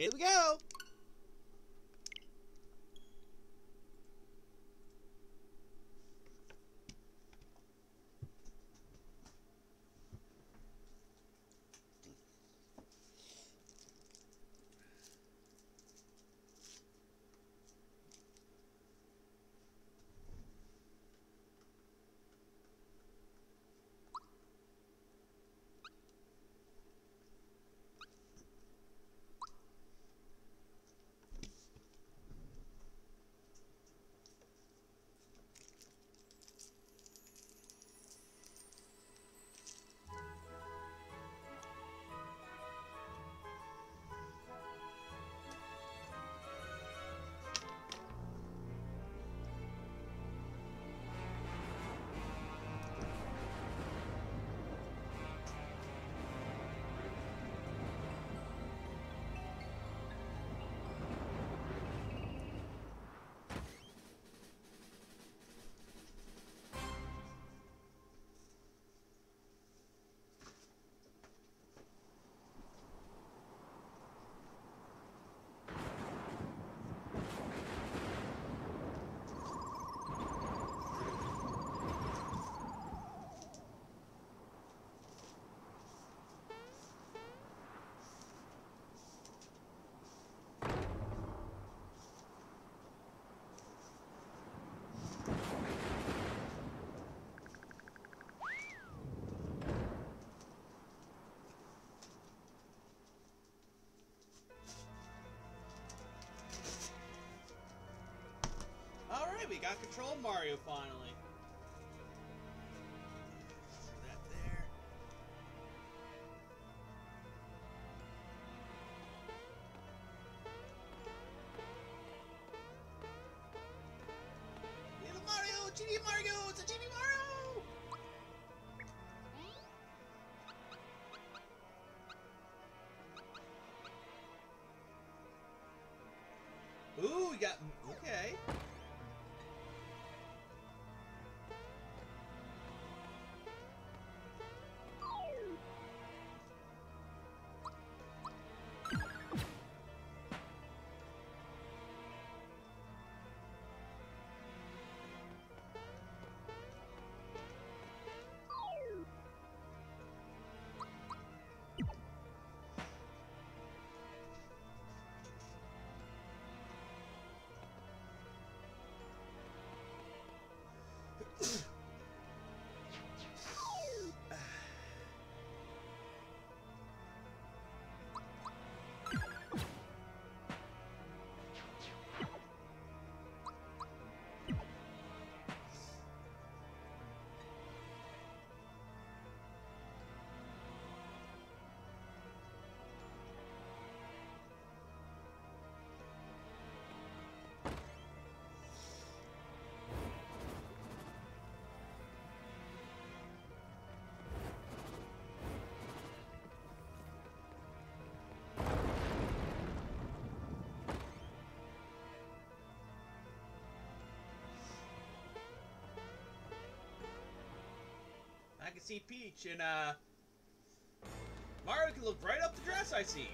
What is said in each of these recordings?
Here we go. Alright, we got control of Mario finally. That there. Little Mario! Genie Mario! It's a Genie Mario! Ooh, we got... Okay. I can see Peach and Mario can look right up the dress I see.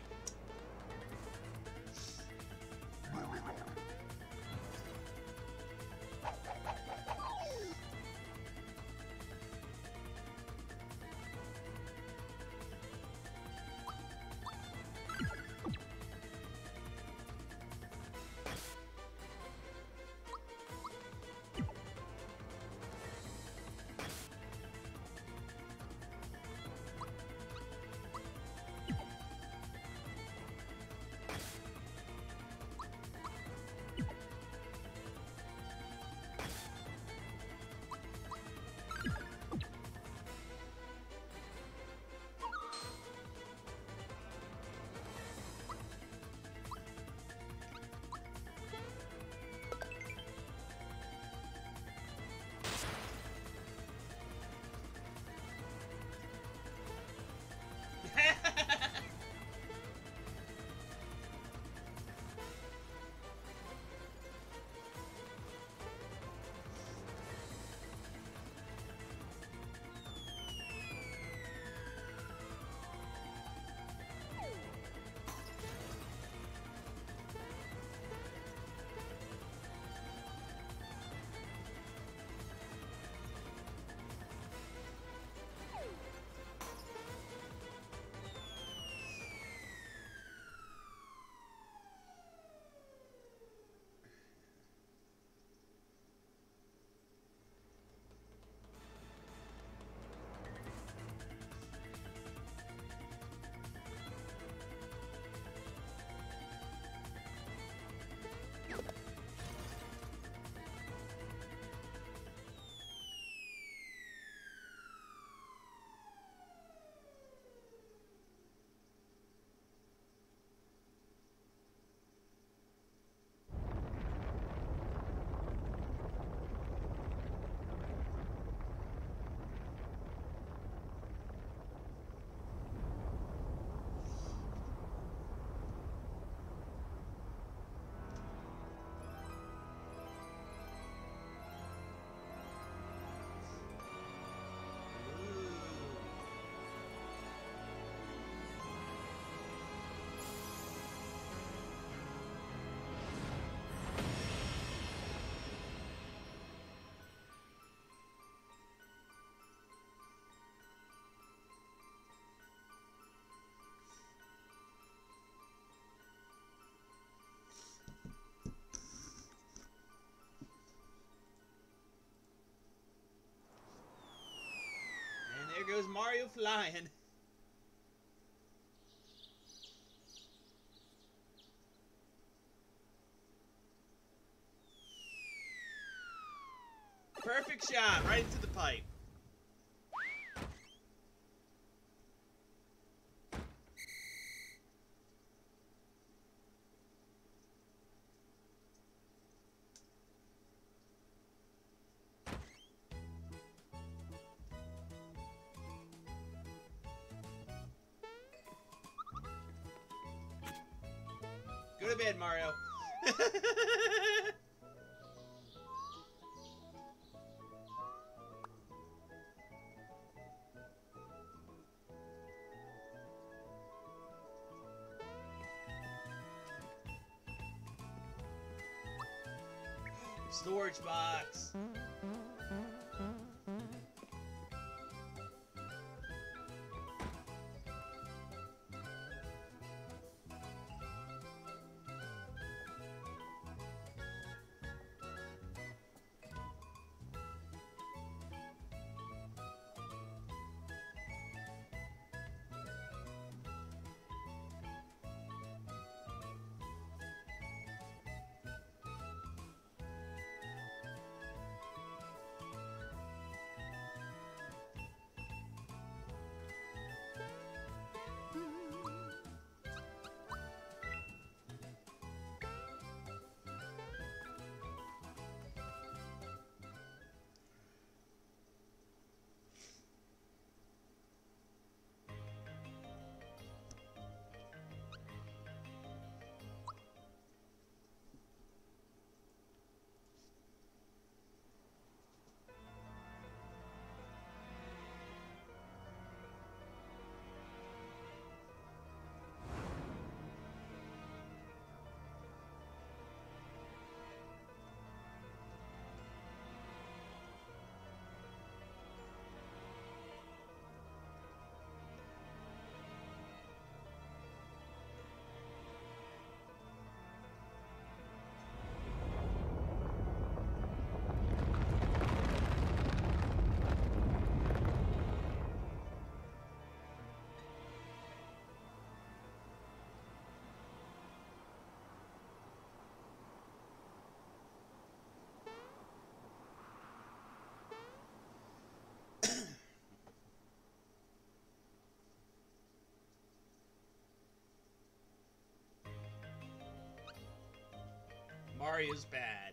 goes Mario flying. Perfect shot, right into the pipe. Go to bed, Mario. Storage box. Mario's bad.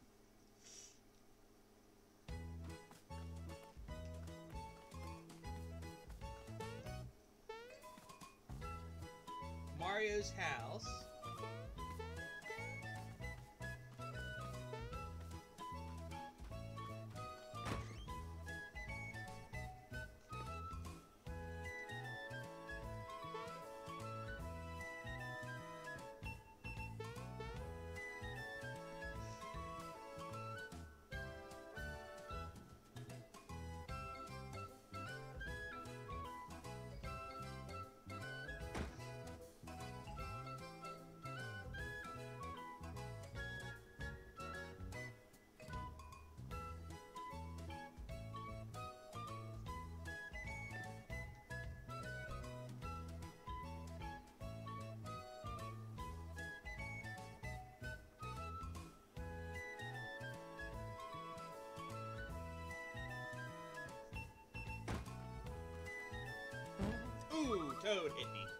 Mario's house. Ooh, Toad hit me.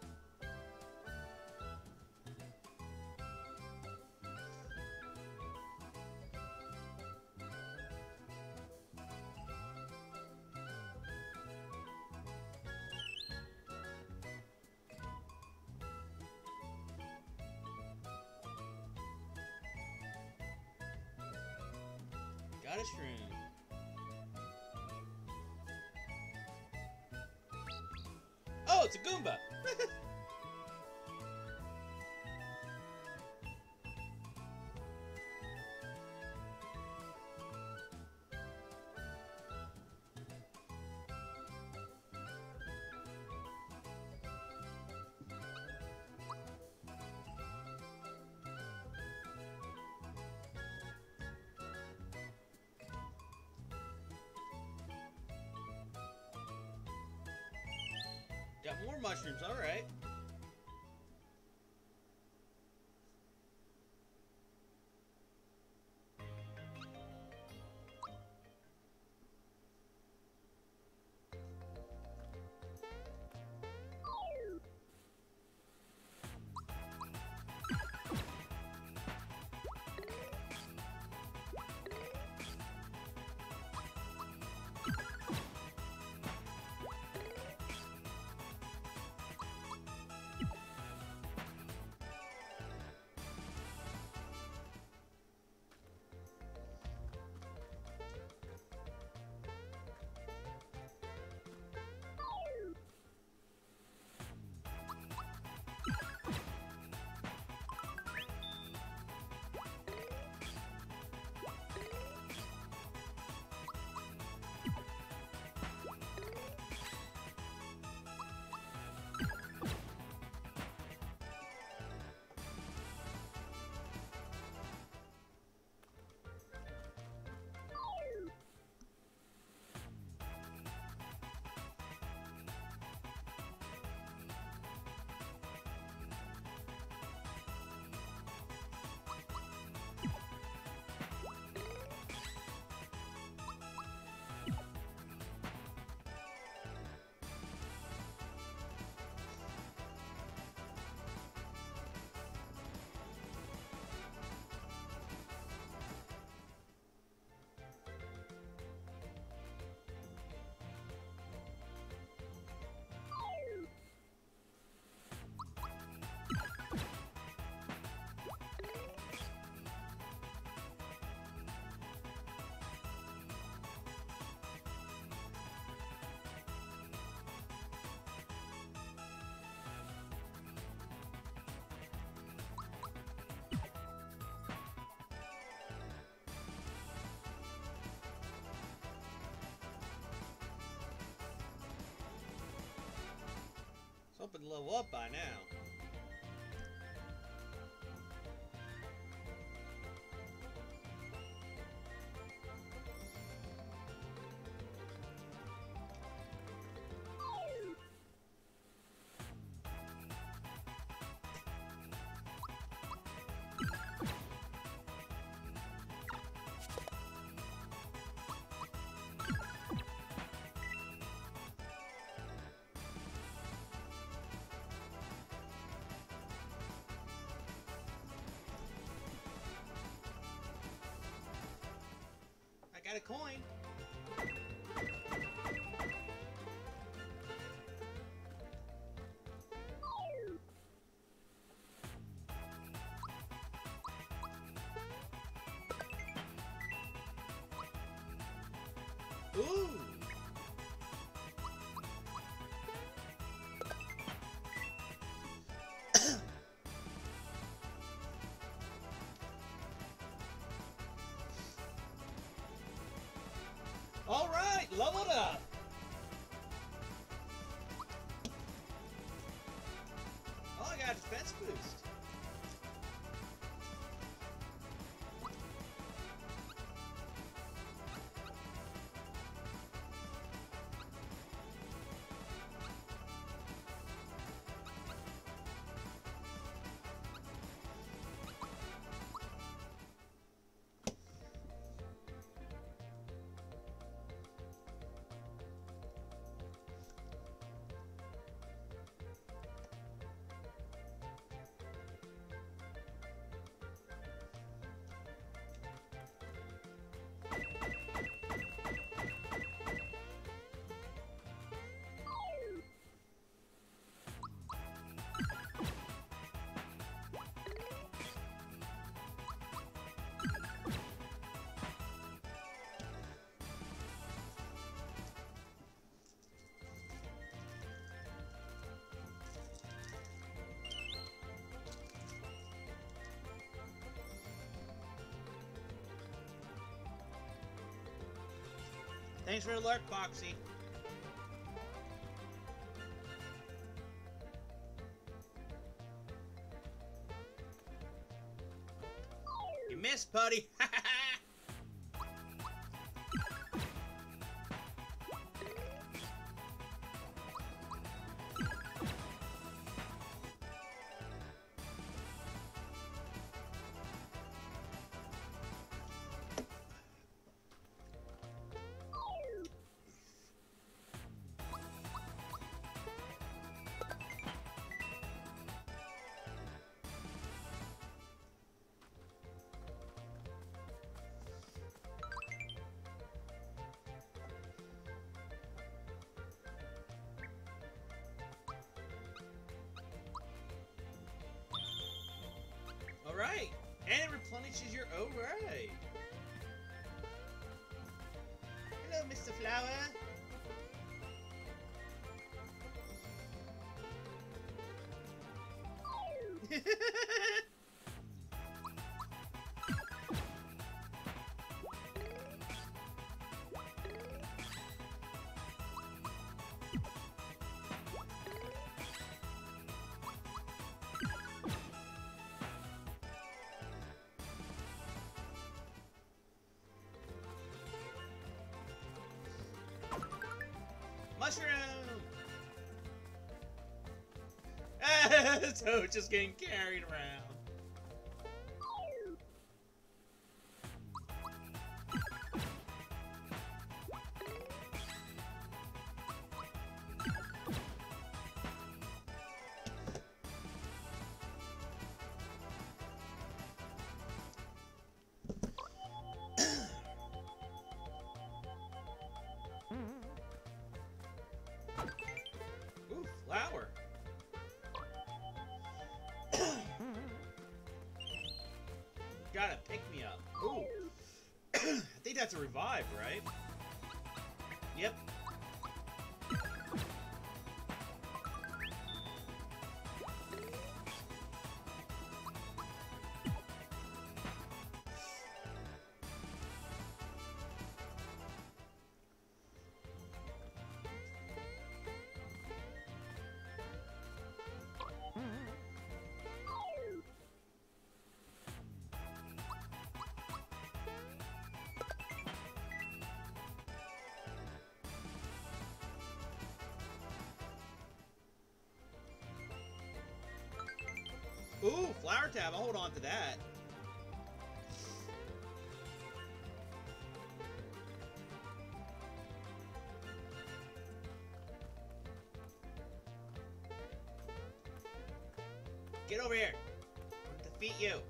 Got a shroom. Oh, it's a Goomba! got more mushrooms. All right. Hoping to level up by now. I got a coin. Ooh. All right, leveled up. Oh, I got a defense boost. Thanks for the alert, Foxy. You missed, buddy. replenishes your... Oh, right. Hello, Mr. Flower. Mushroom! So just getting carried around. Ooh, flower. Gotta pick me up. Ooh. I think that's a revive, right? Yep. Ooh, flower tab. I'll hold on to that. Get over here. I'll defeat you.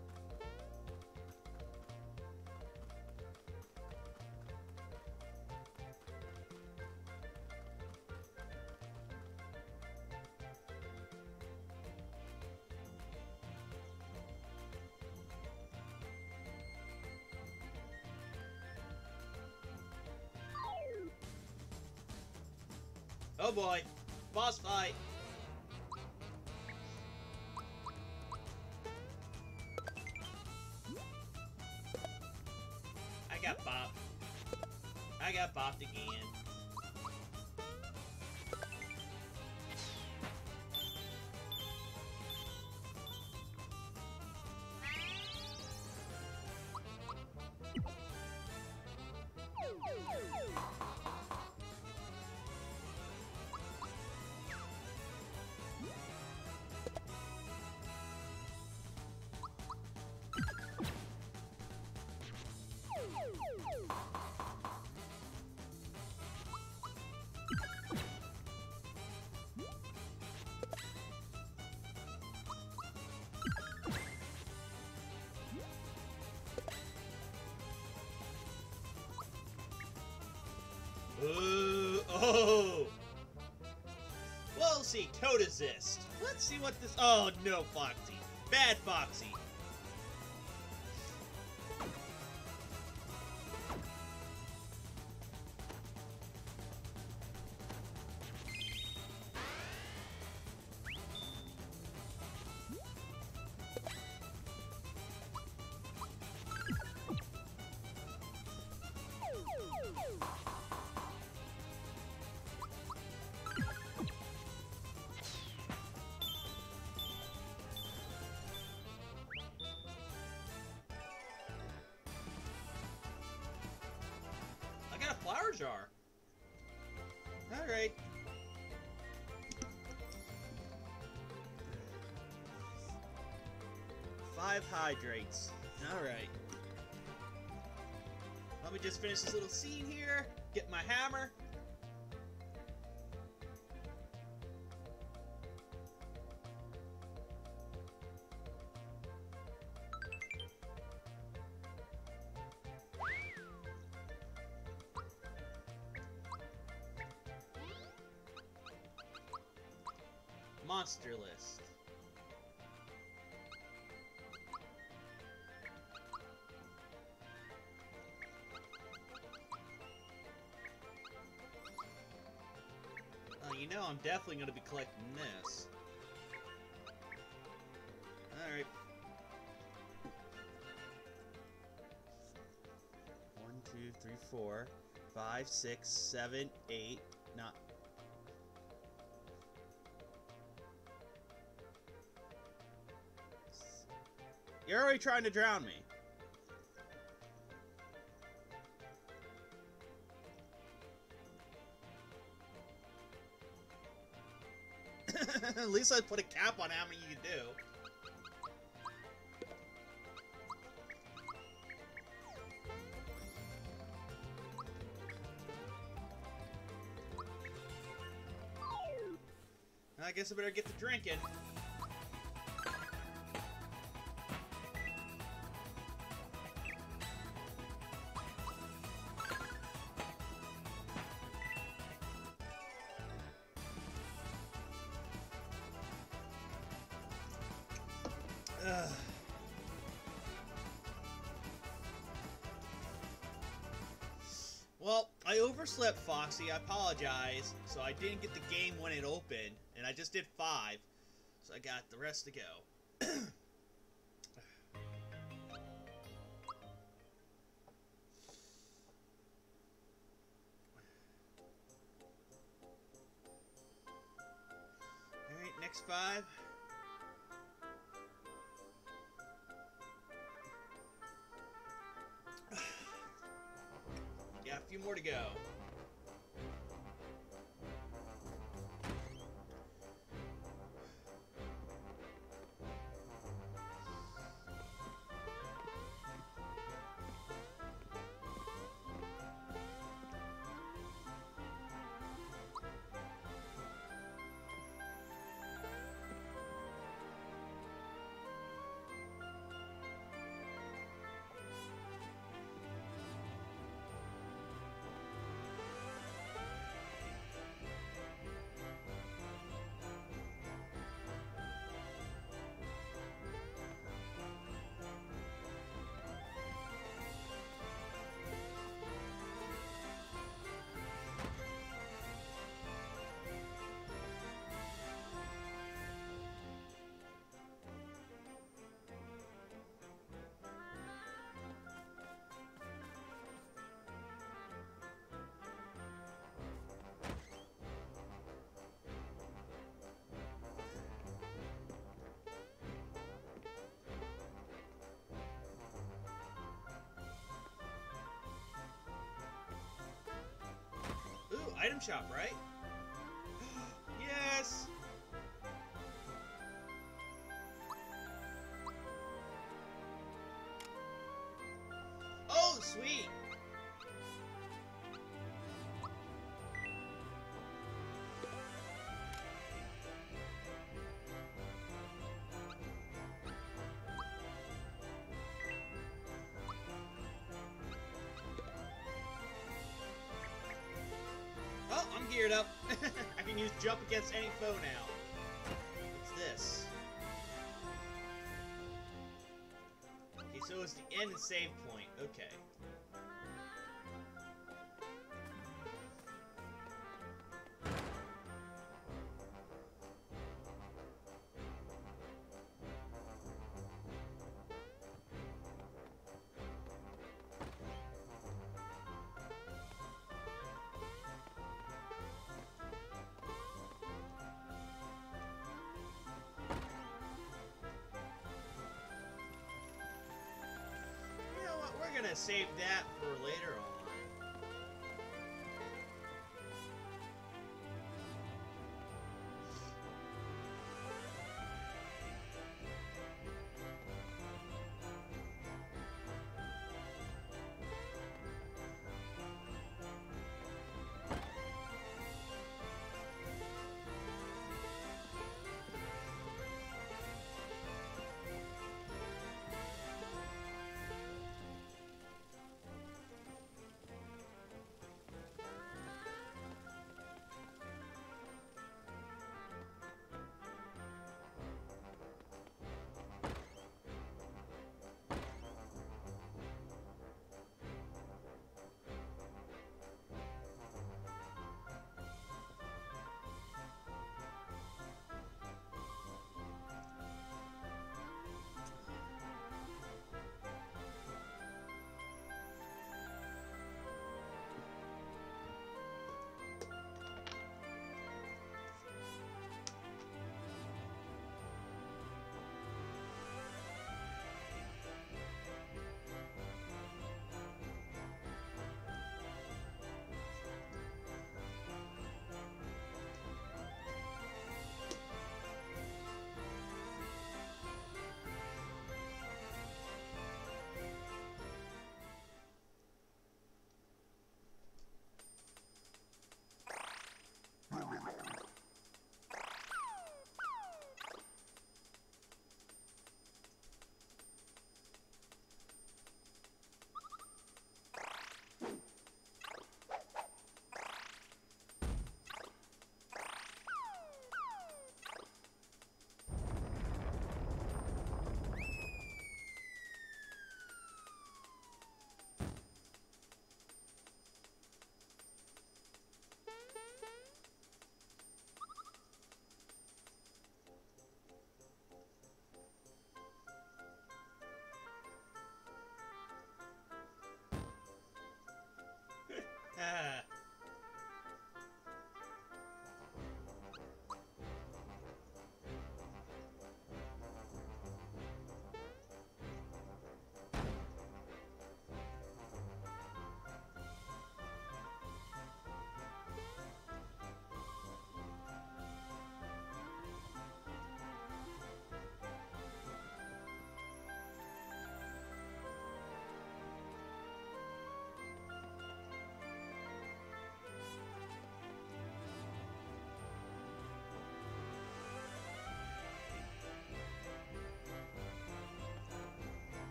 Oh boy, boss fight. I got bopped. I got bopped again. Oh! We'll see, Toad Assist. Let's see what this... Oh, no, Foxy. Bad Foxy. I got a flower jar. Alright. Five hydrates. Alright. Let me just finish this little scene here. Get my hammer. Monster list. know I'm definitely going to be collecting this. Alright. 1, 2, 3, 4, 5, 6, 7, 8, 9. You're already trying to drown me. At least I put a cap on how many you can do. I guess I better get to drinking. Ugh. Well, I overslept, Foxy. I apologize. So I didn't get the game when it opened, and I just did 5. So I got the rest to go. Alright, next 5. Yeah, a few more to go. Ooh, item shop, right? Yes! Oh, sweet! Oh, I'm geared up. I can use jump against any foe now. What's this? Okay, so it's the end and save point. Okay. You know what? We're gonna save that for later on.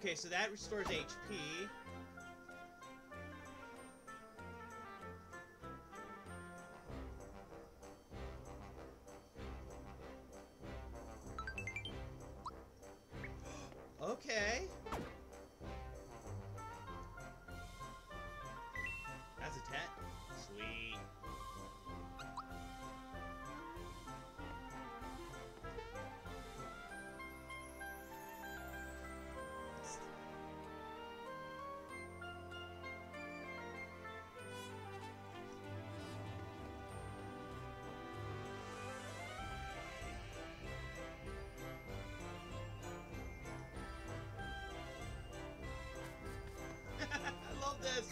Okay, so that restores HP. Okay. That's a 10. Sweet. I love this.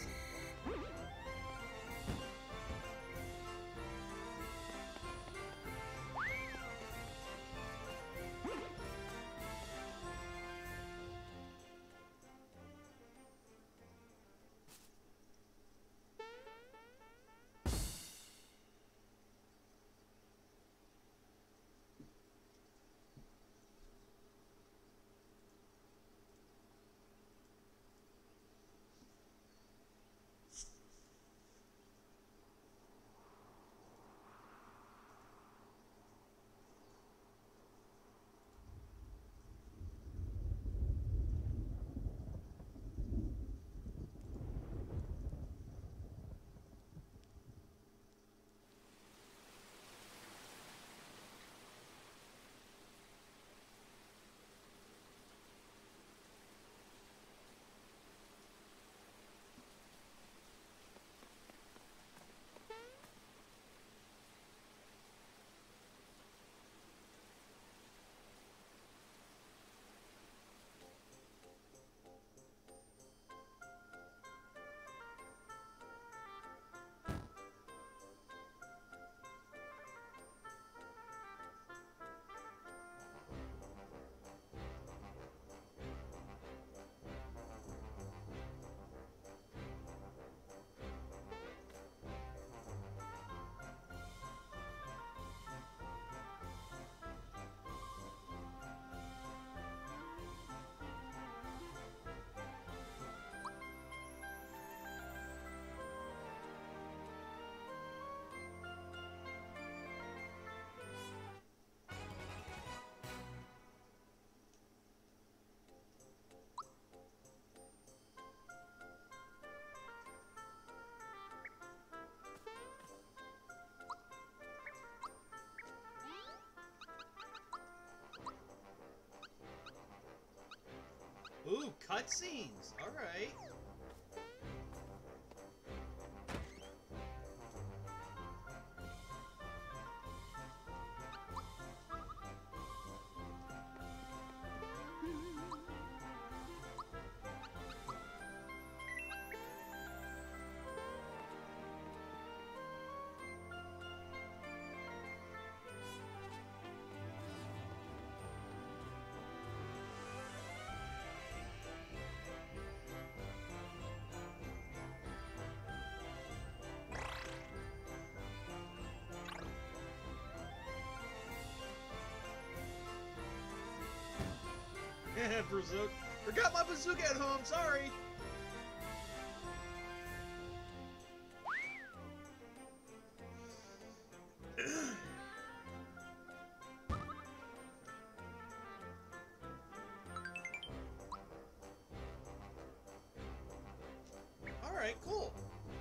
Ooh, cutscenes. All right. Bazooka. Forgot my bazooka at home. Sorry. All right, cool.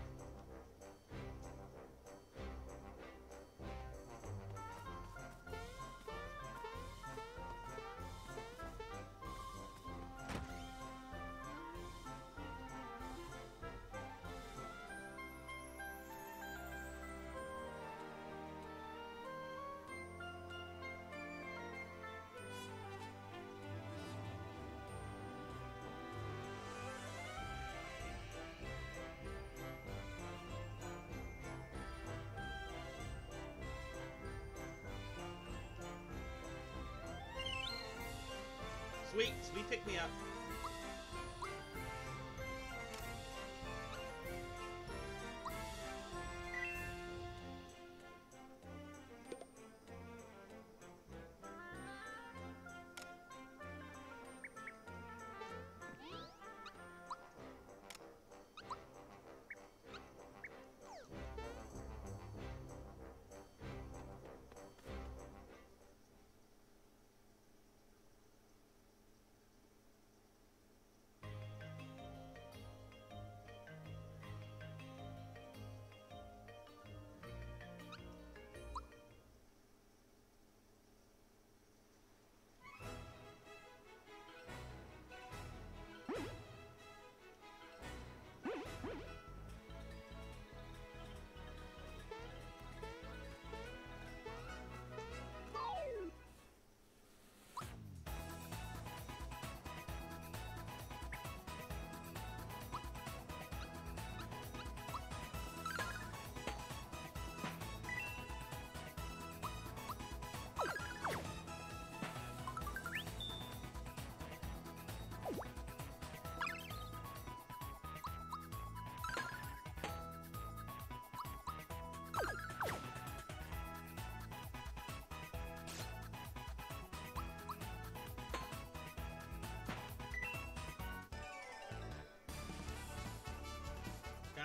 Sweet, sweet pick me up.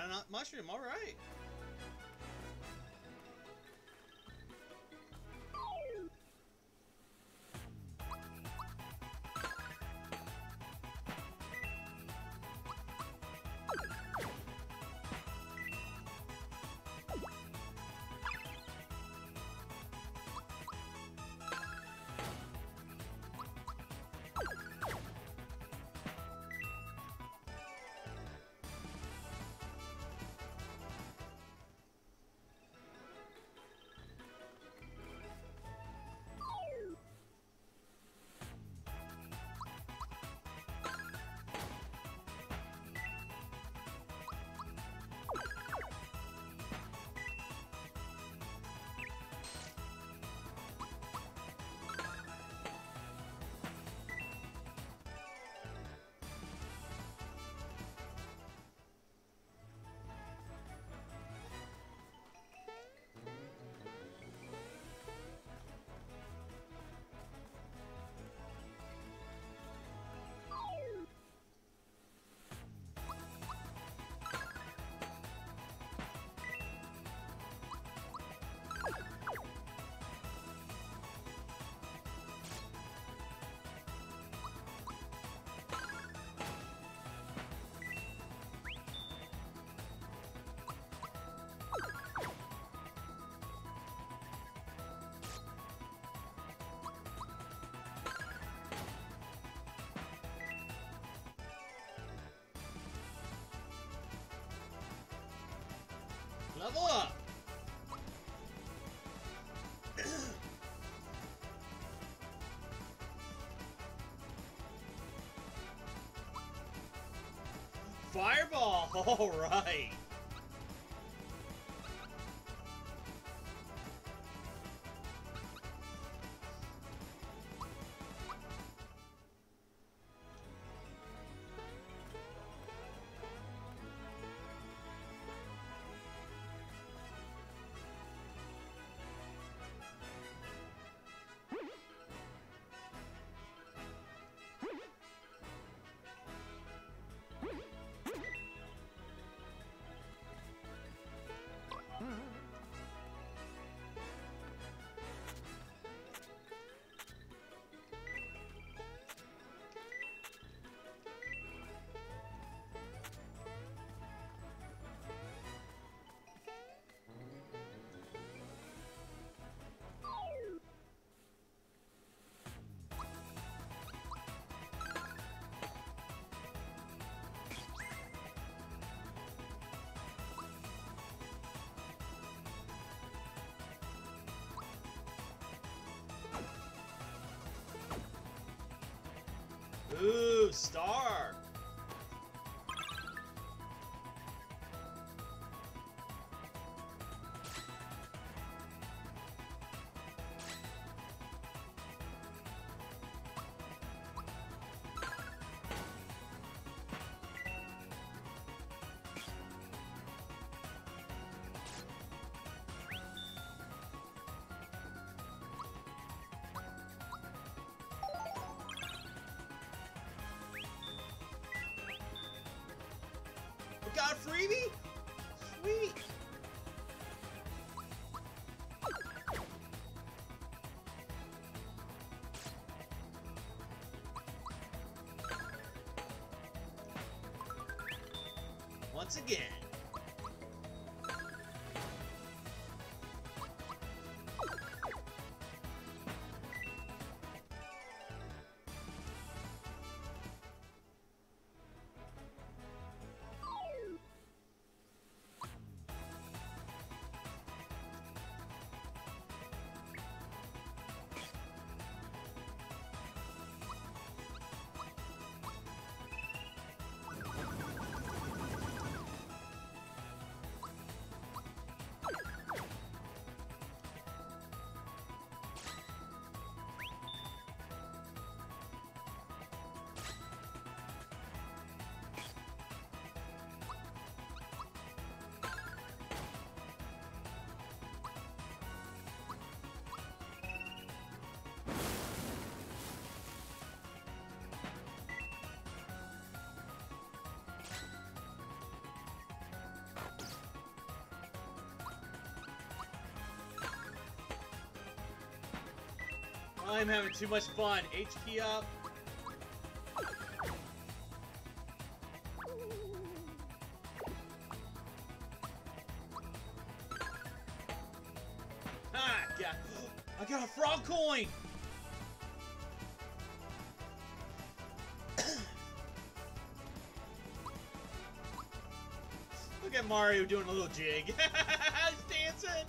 Granite mushroom, alright. Level up! Fireball! Alright! Ooh, star! Got a freebie? Sweet! Once again. I'm having too much fun. HP up. Ah, God. I got a frog coin! Look at Mario doing a little jig. He's dancing!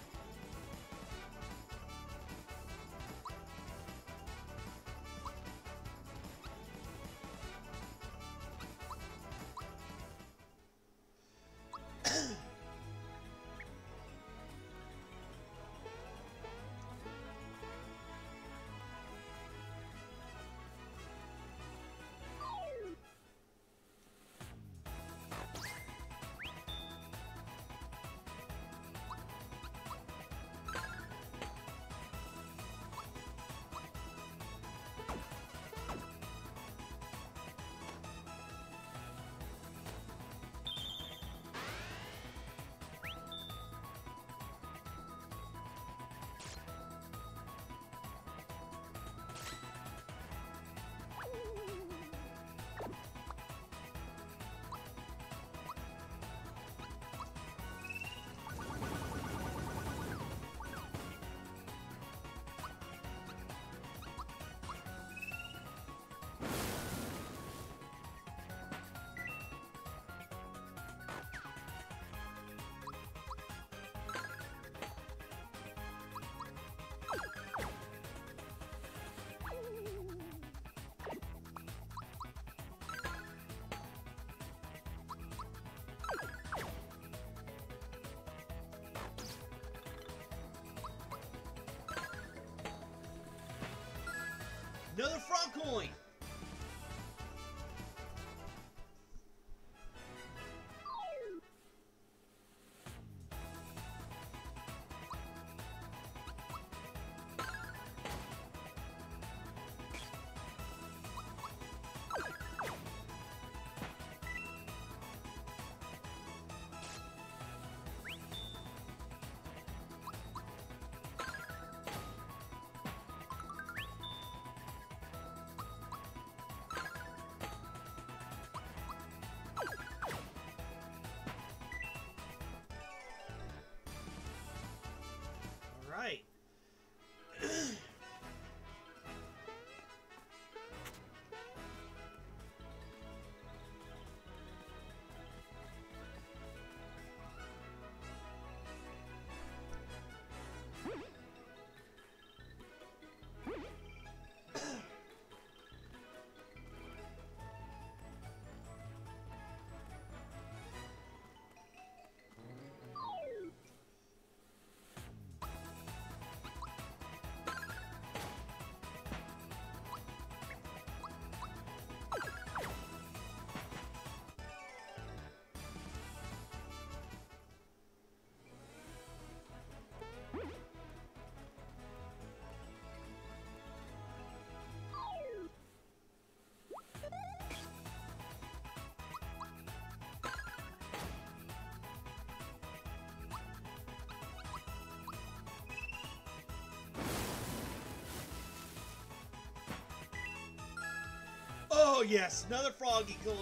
Another frog coin! Right. Oh yes, another froggy coin.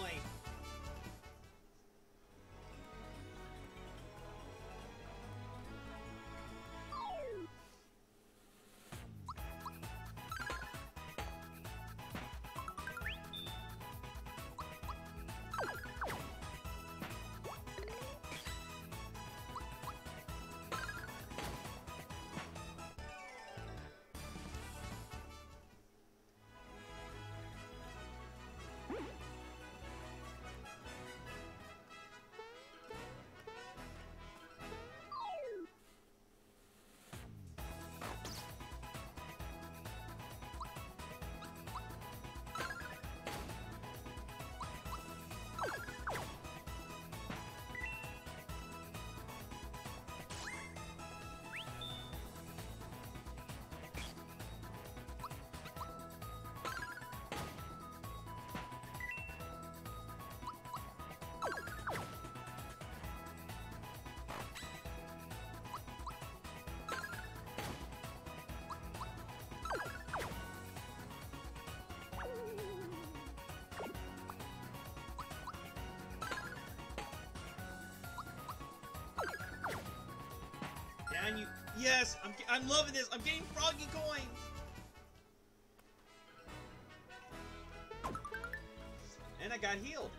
Yes, I'm loving this. I'm getting froggy coins. And I got healed.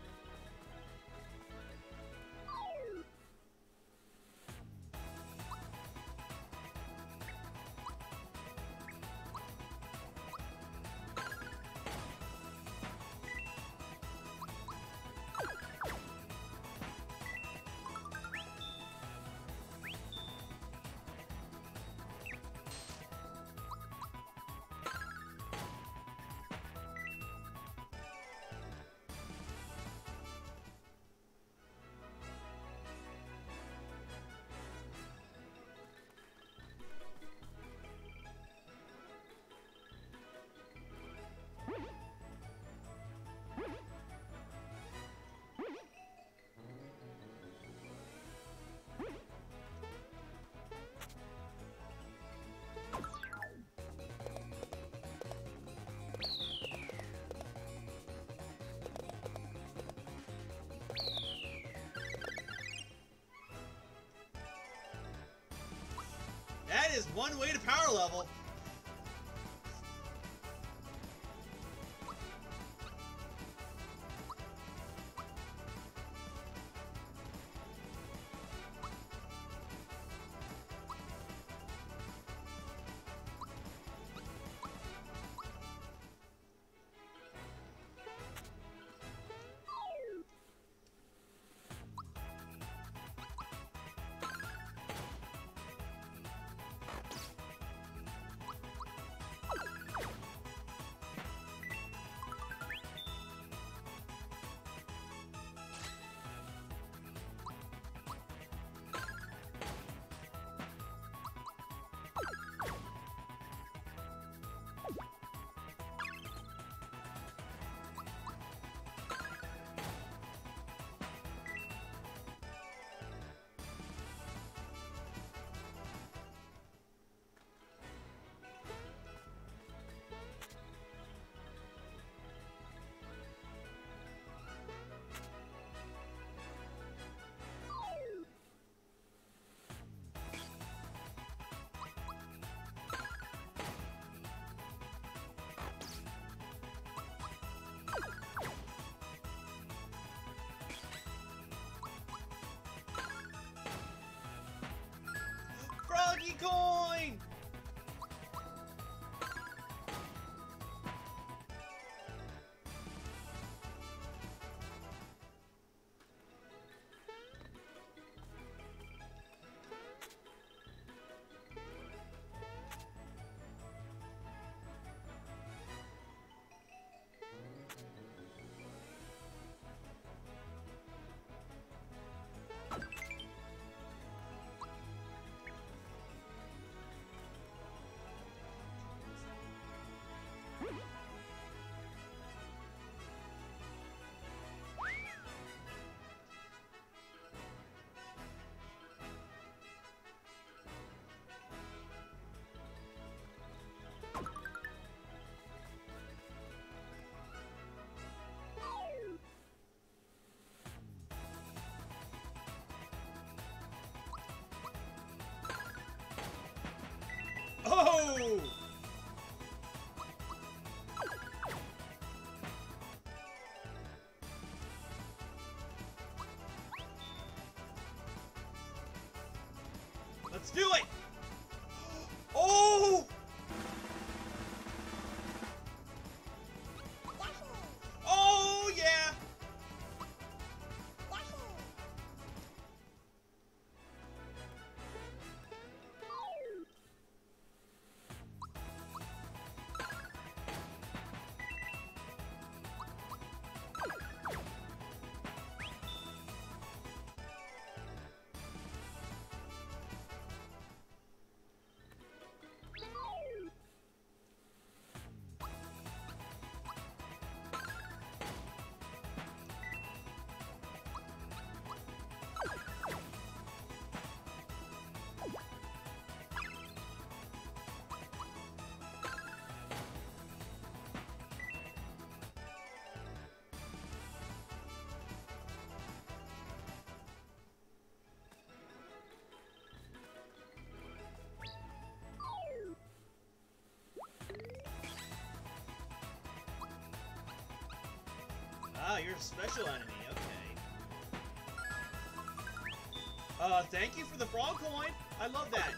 That is one way to power level. Froggy coin! Oh! Let's do it! Oh! Oh, yeah! Ah, you're a special enemy. Okay. Thank you for the frog coin. I love that.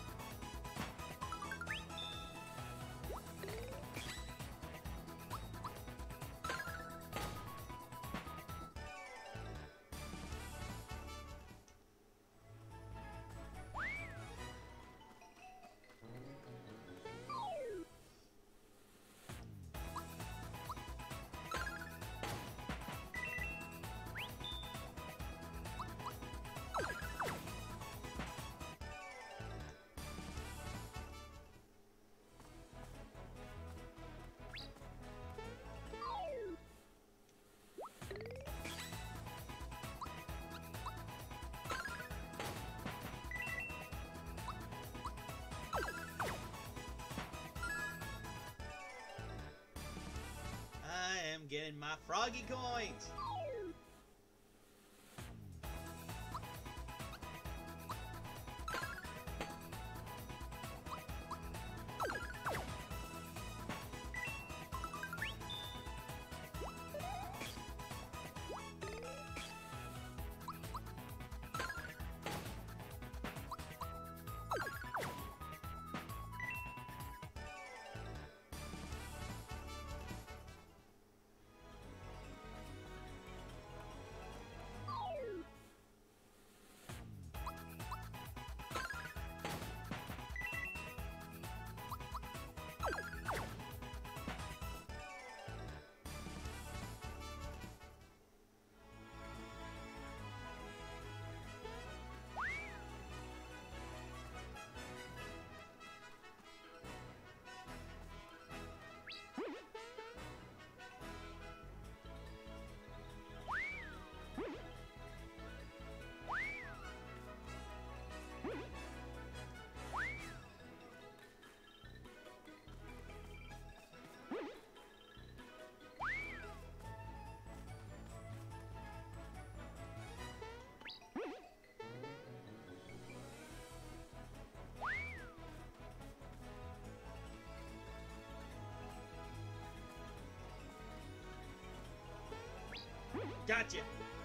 Getting my froggy coins. Gotcha.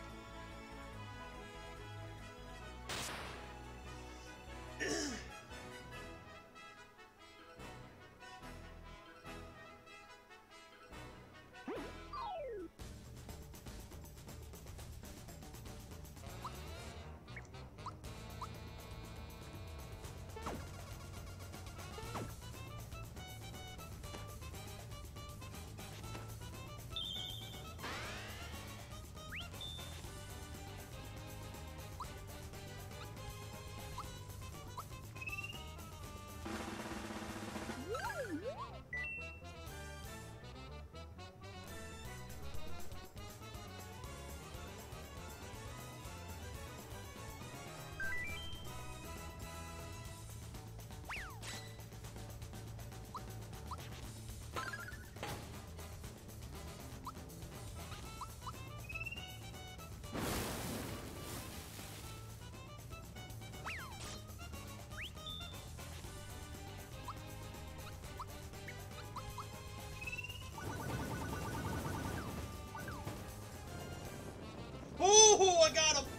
Oh, I got him!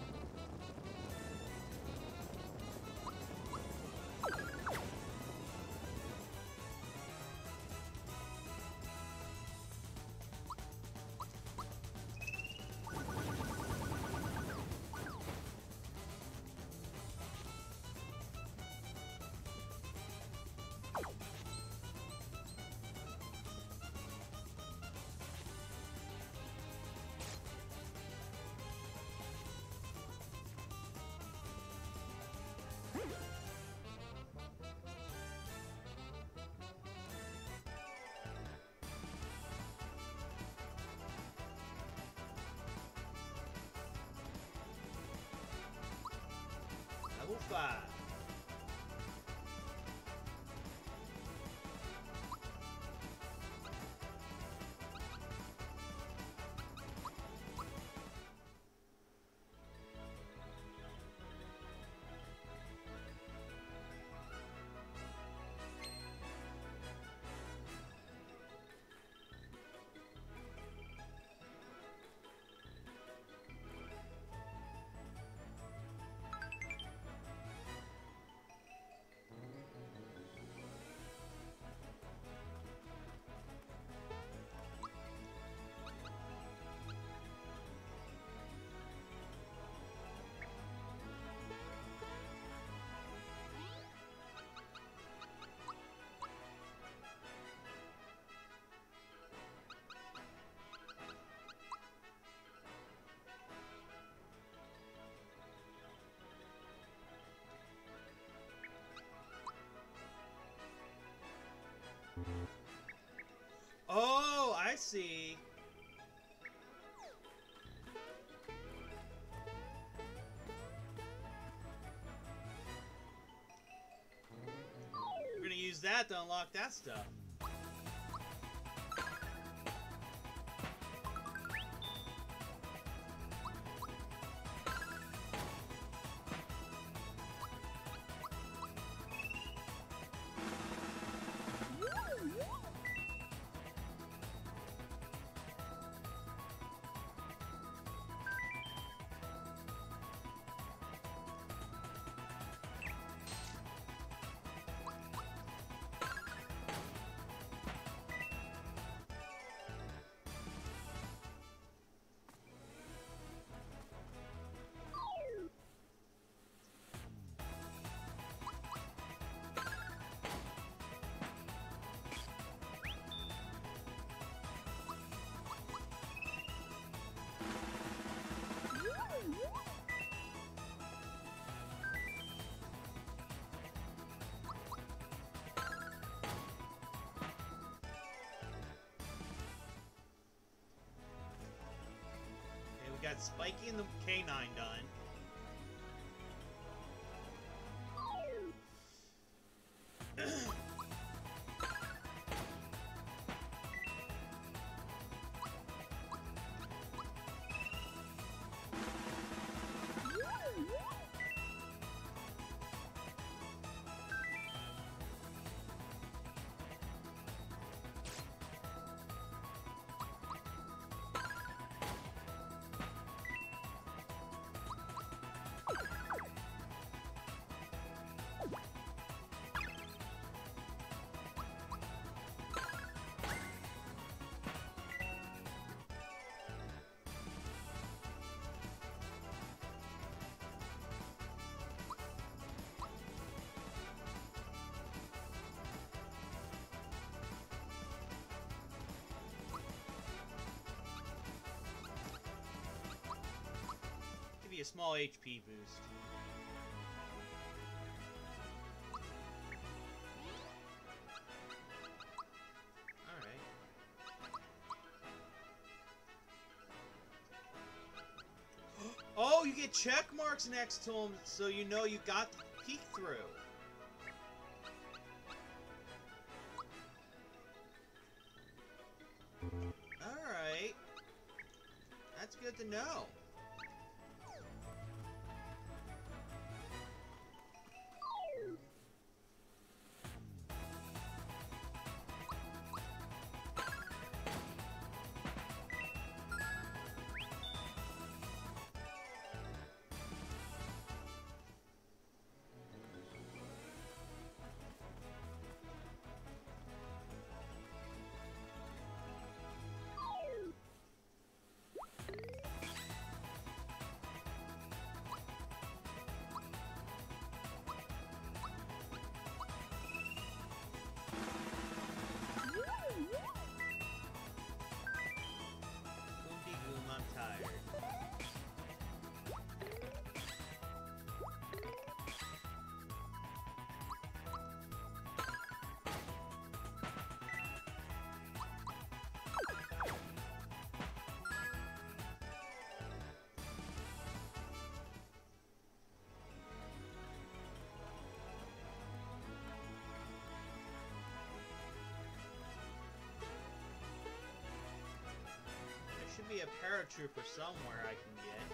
Level 5. Oh, I see. We're gonna use that to unlock that stuff. We got Spiky and the K9 done. Give you a small HP boost. Alright. Oh, you get check marks next to them, so you know you got the peek through. Alright. That's good to know. I'm tired. There should be a paratrooper somewhere I can get.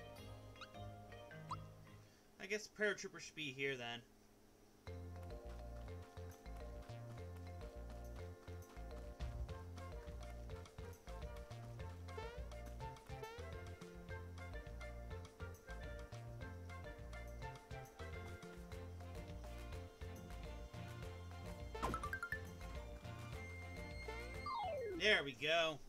I guess the paratrooper should be here then. There we go.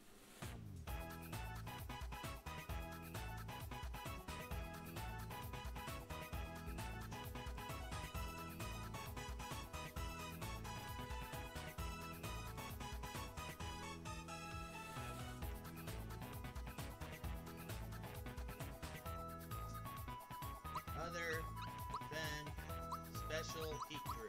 Other than special heat crew.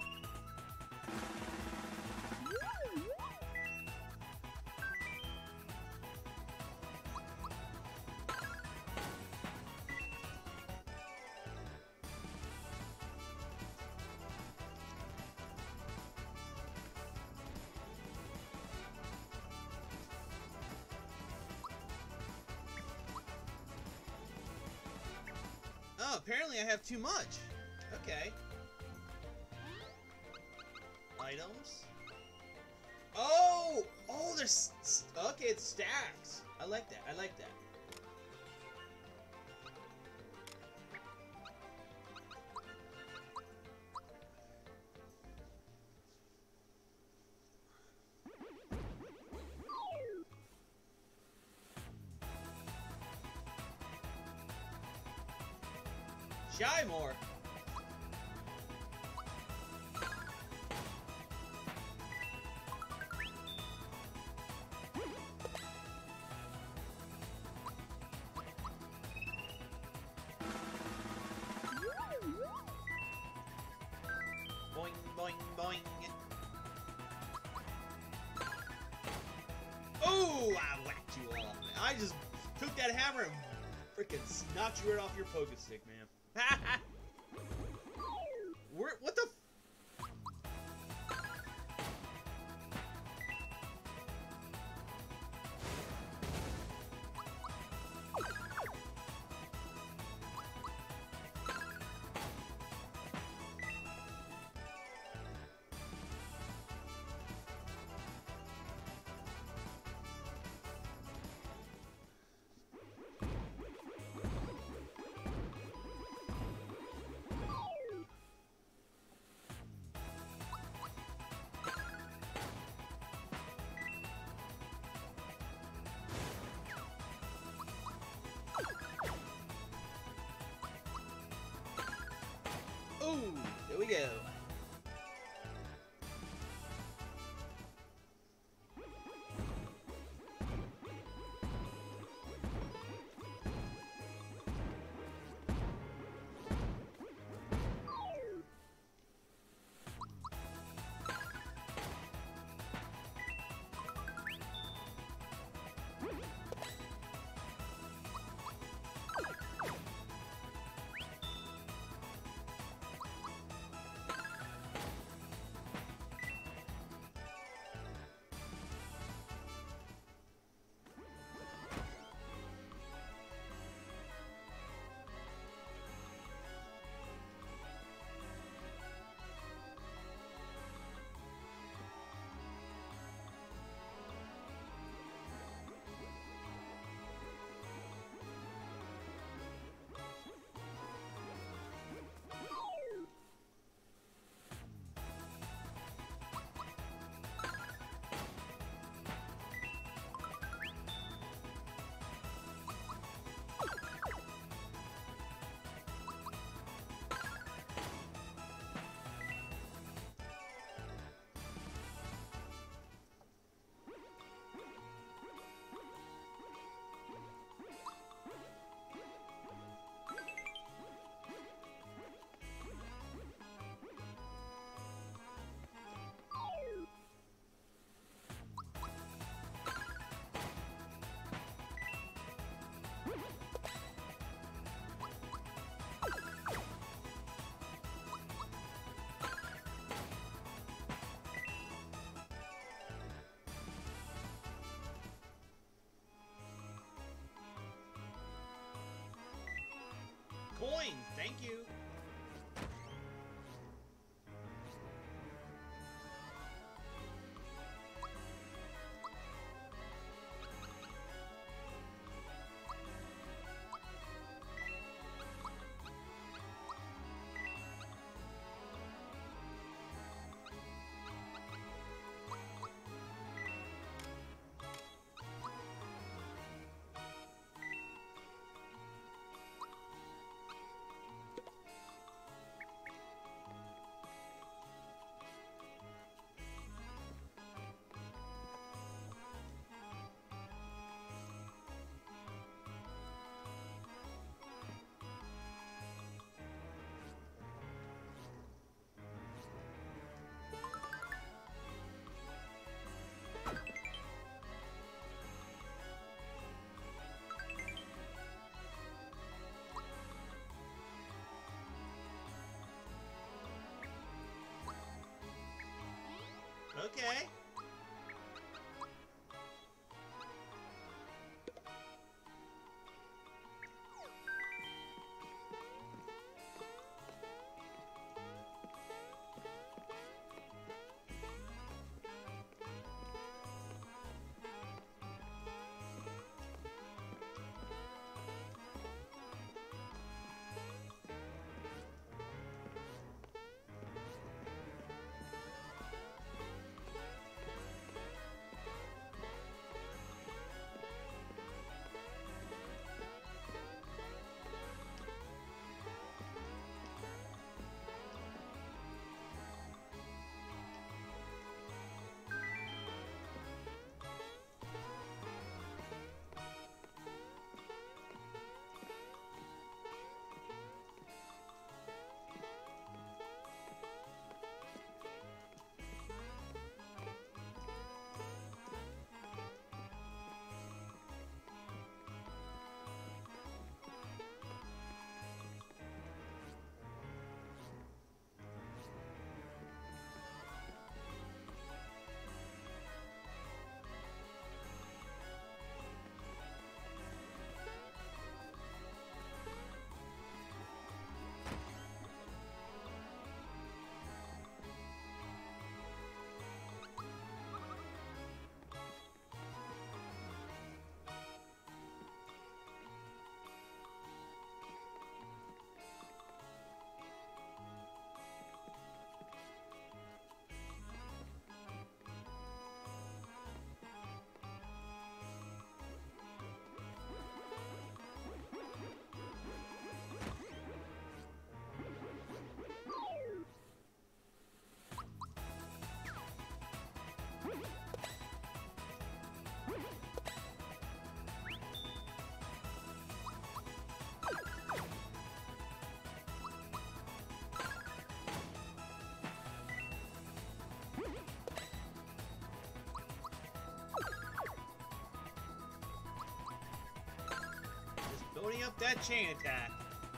Oh, apparently I have too much. Okay. Items. Oh! Oh, there's... Okay, it's stacks. I like that. I like that. Shy more. Boing, boing, boing. Oh, I whacked you off. I just took that hammer and freaking knocked you right off your poker stick, man. What the? Ooh, there we go. Coin, thank you. Okay. Building up that chain attack.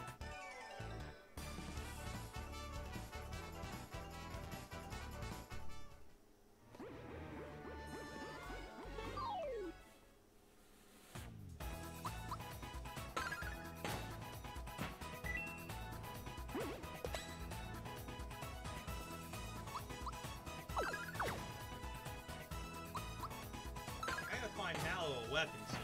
I gotta find Mallow a weapon soon.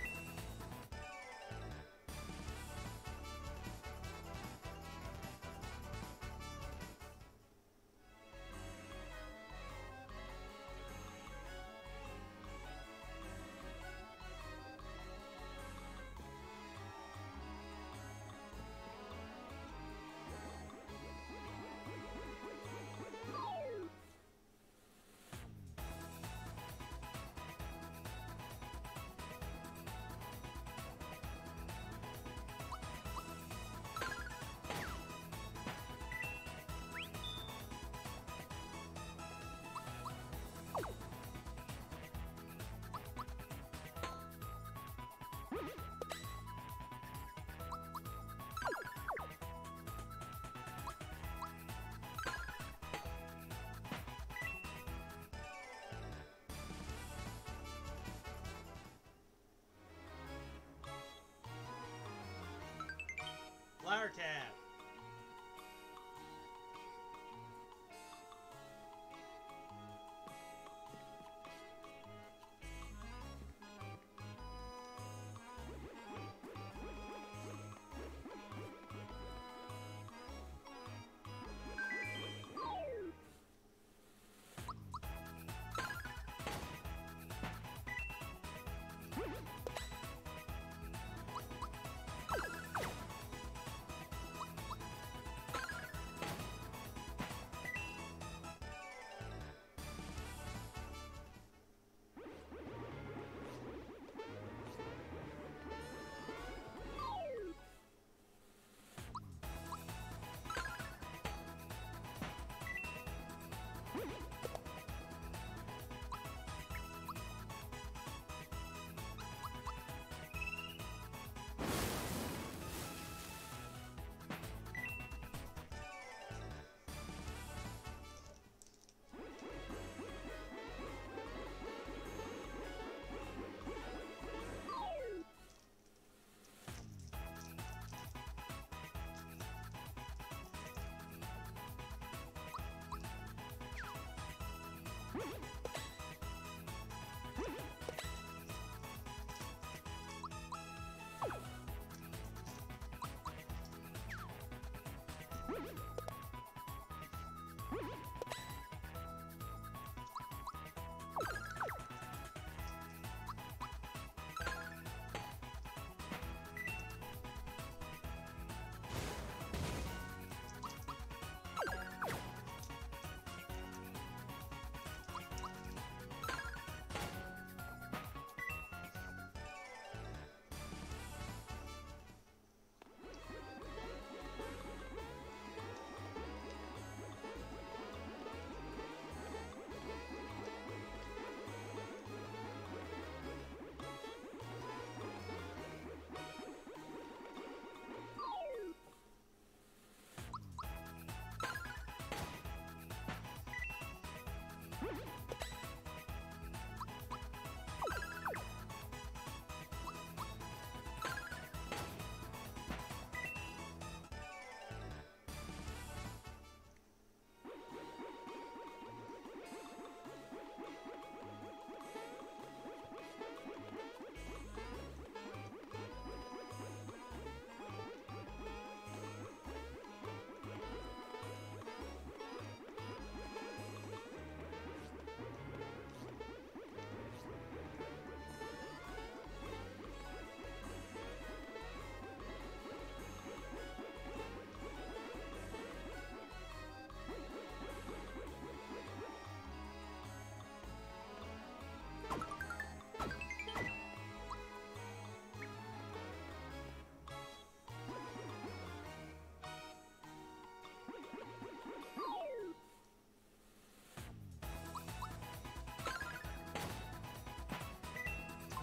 Flower Tab.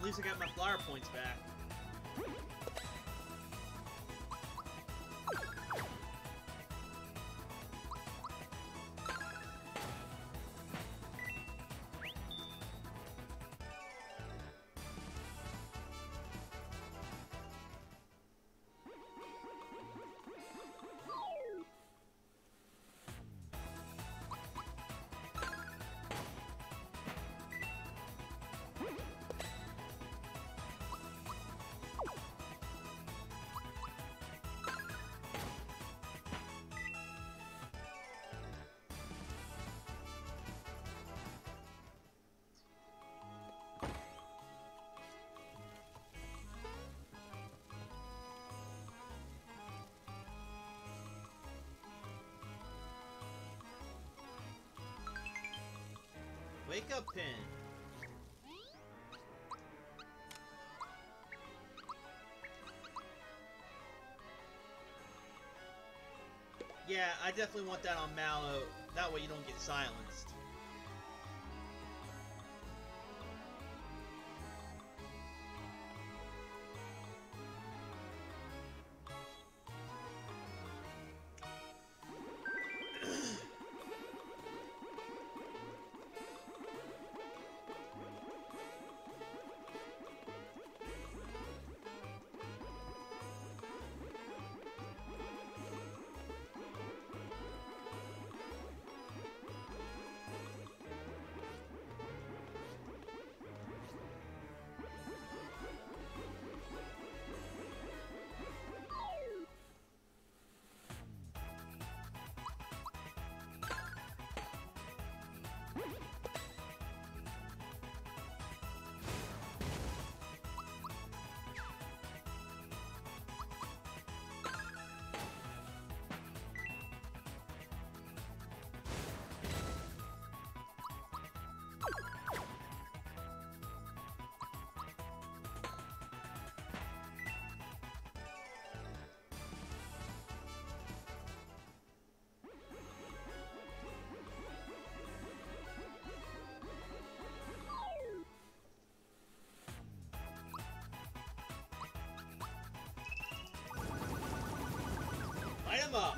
At least I got my flower points back. Wake up pin. Yeah, I definitely want that on Mallow. That way you don't get silenced. Light him up!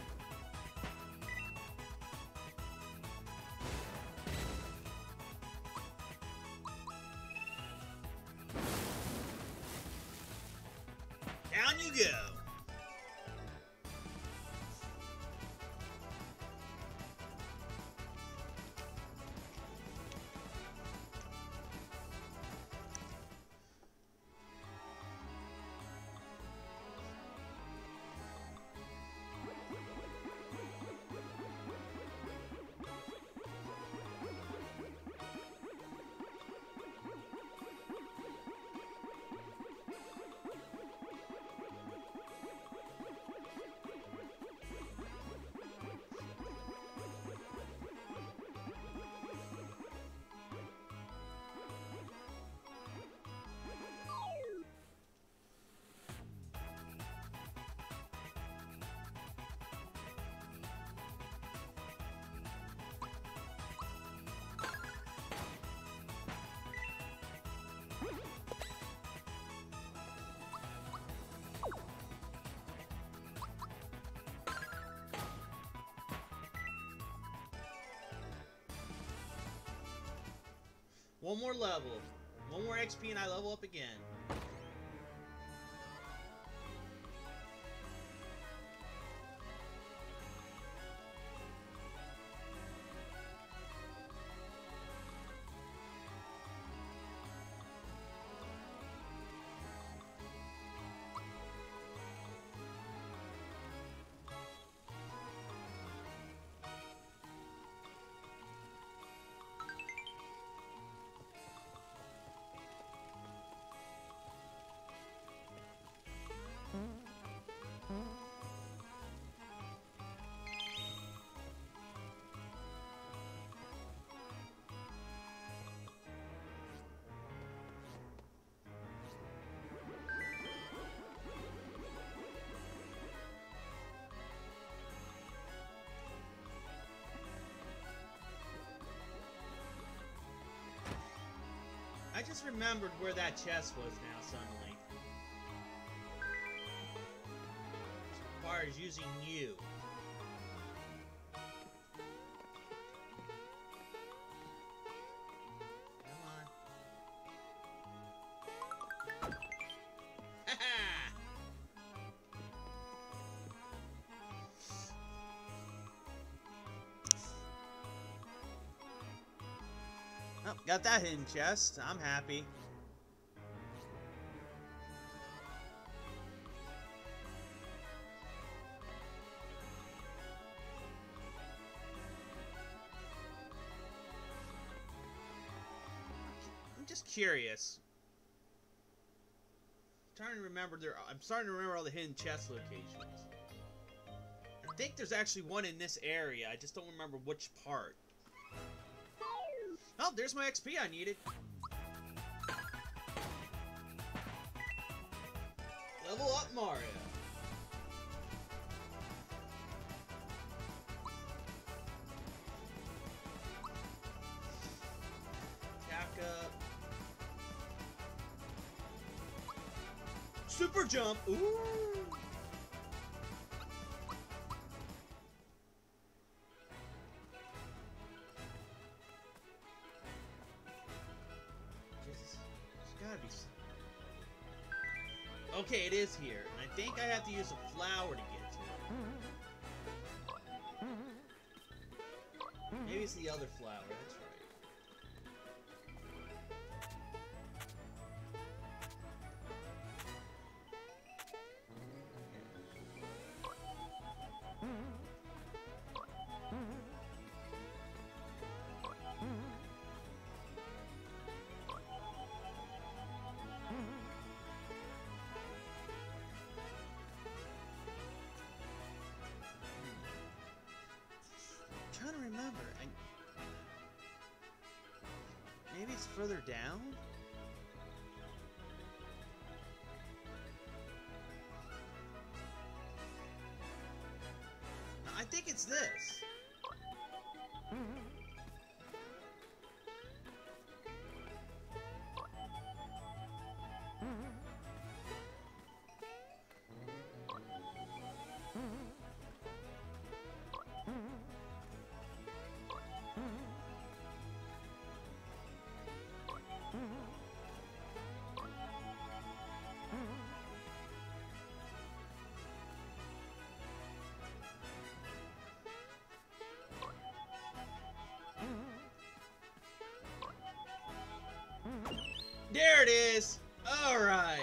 Down you go! One more level. One more XP and I level up again. I just remembered where that chest was now suddenly. This requires using you. Come on. Haha! Oh, got that hidden chest. I'm happy. I'm just curious. I'm starting to remember all the hidden chest locations. I think there's actually one in this area. I just don't remember which part. Oh, there's my XP I needed. Level up Mario. Attack up. Super jump. Ooh. Okay, it is here. And I think I have to use a flower to get to it. Maybe it's the other flower, that's right. I'm trying to remember. Maybe it's further down? No, I think it's this. There it is! Alright!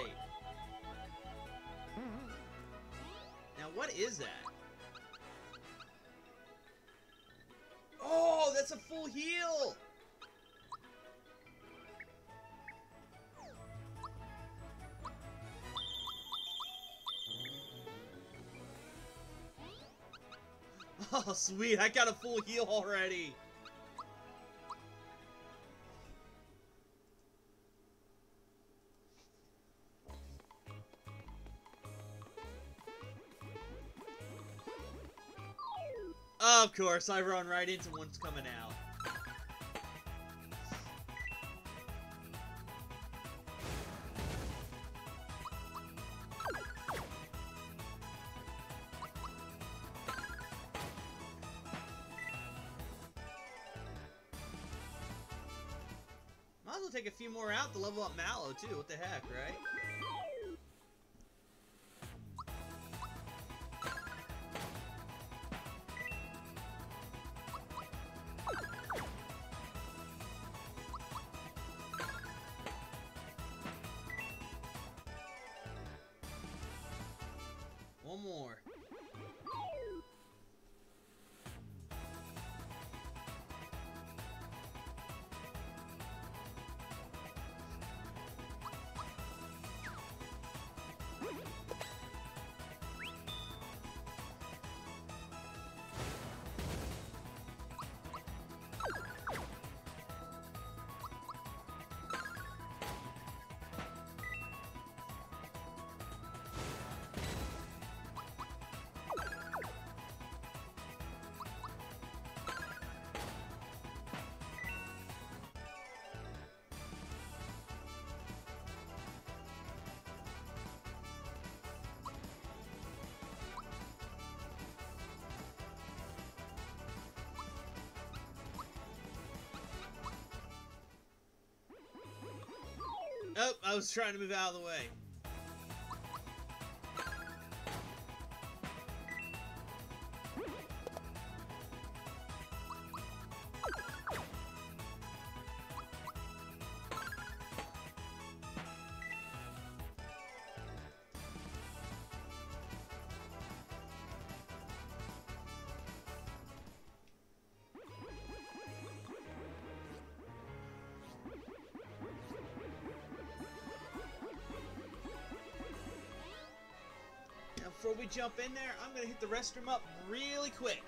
Now what is that? Oh, that's a full heal! Oh, sweet, I got a full heal already! Of course, I run right into one's coming out. Might as well take a few more out to level up Mallow too, what the heck, right? One more. Oh, I was trying to move out of the way. Before we jump in there, I'm going to hit the restroom up really quick.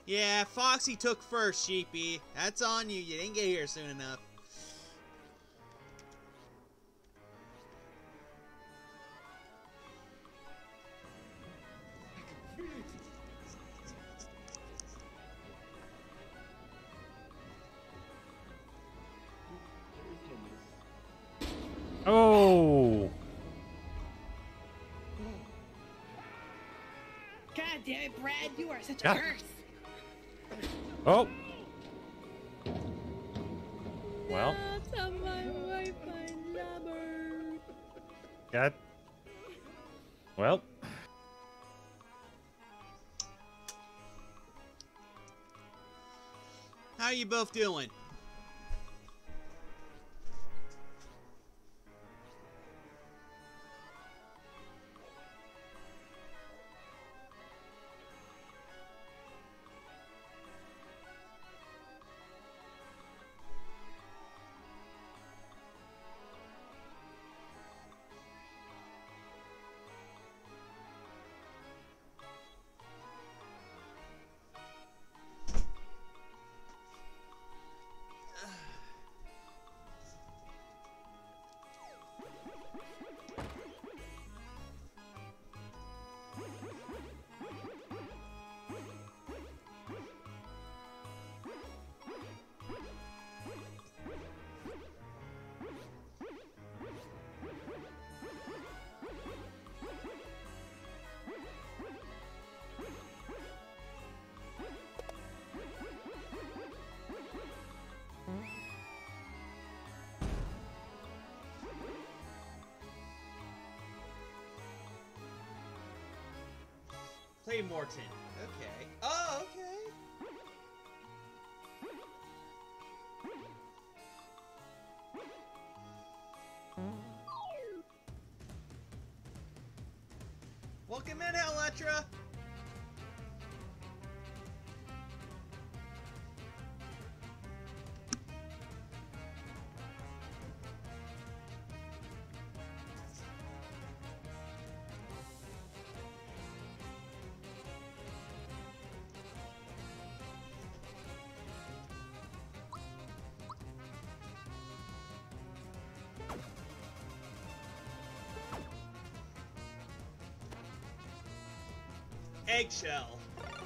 Yeah, Foxy took first, Sheepy. That's on you. You didn't get here soon enough. Oh! God damn it, Brad, you are such a Yeah. curse. Oh! Well, That's on my Wi-Fi number. got. Well, How you both doing? Clay Morton. Okay. Oh, okay. Welcome in, Electra. Eggshell.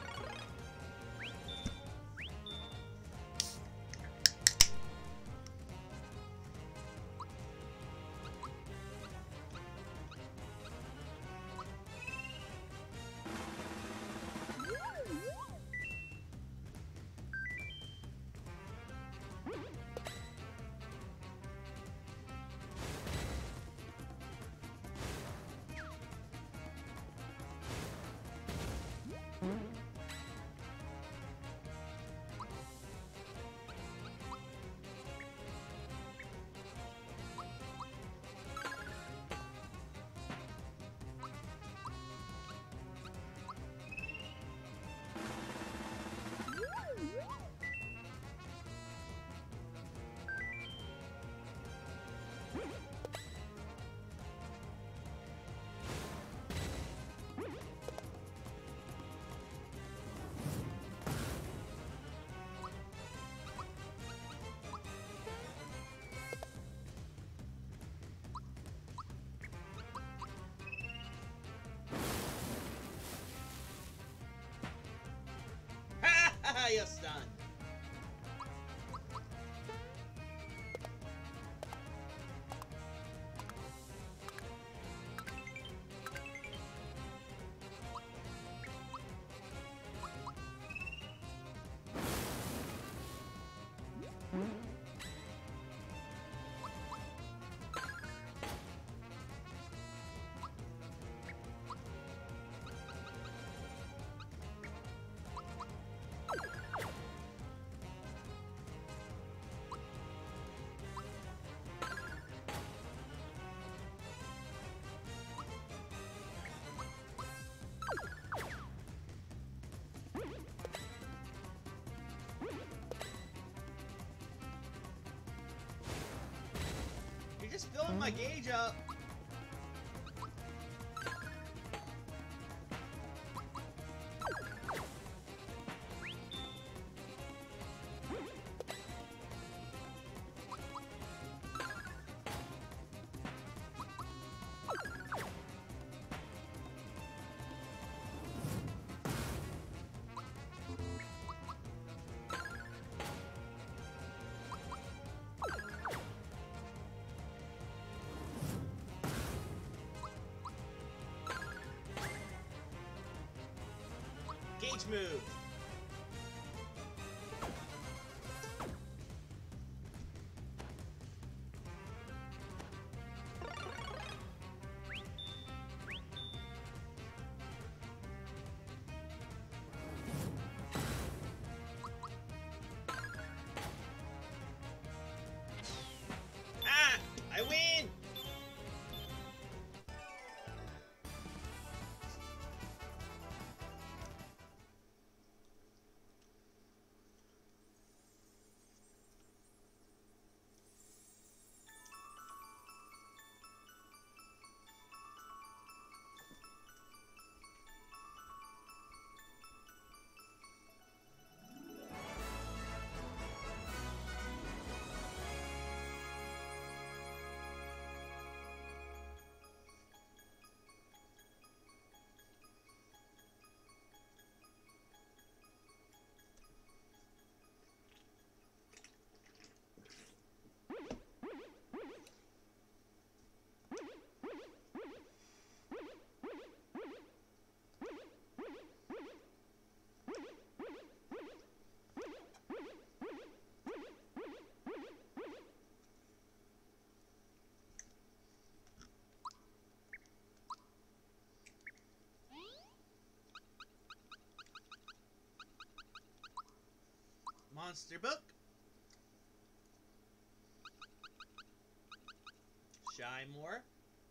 You're stunned. You're just filling my gauge up. Cage move. Ah! I win! Monster book. Shy more.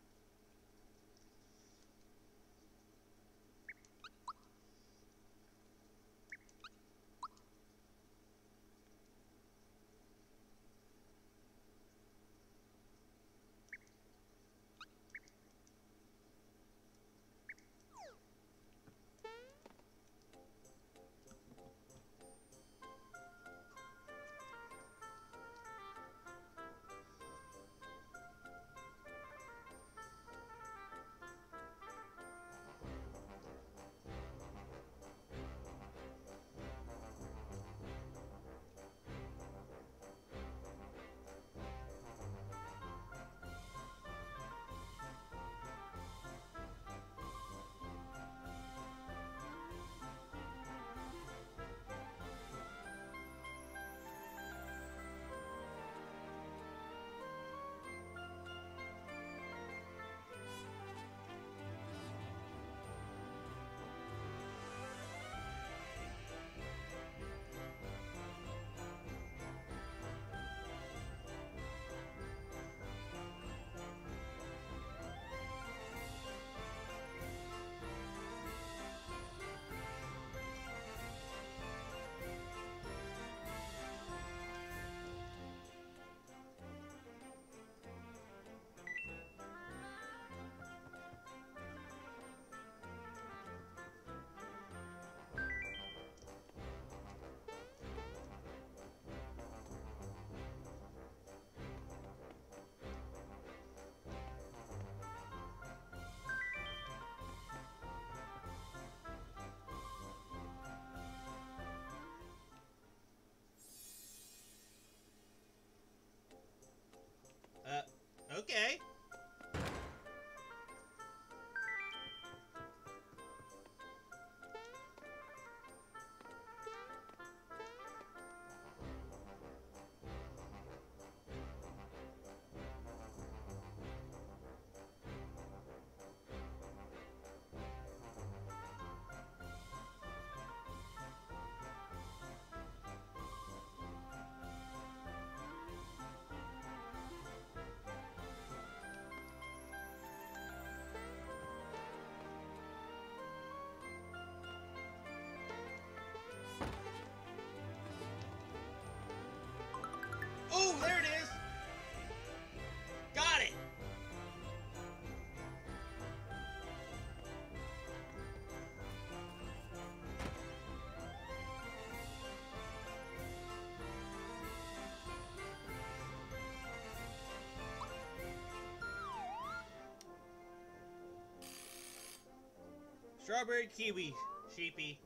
Okay. Oh, there it is! Got it! Strawberry kiwi, sheepy.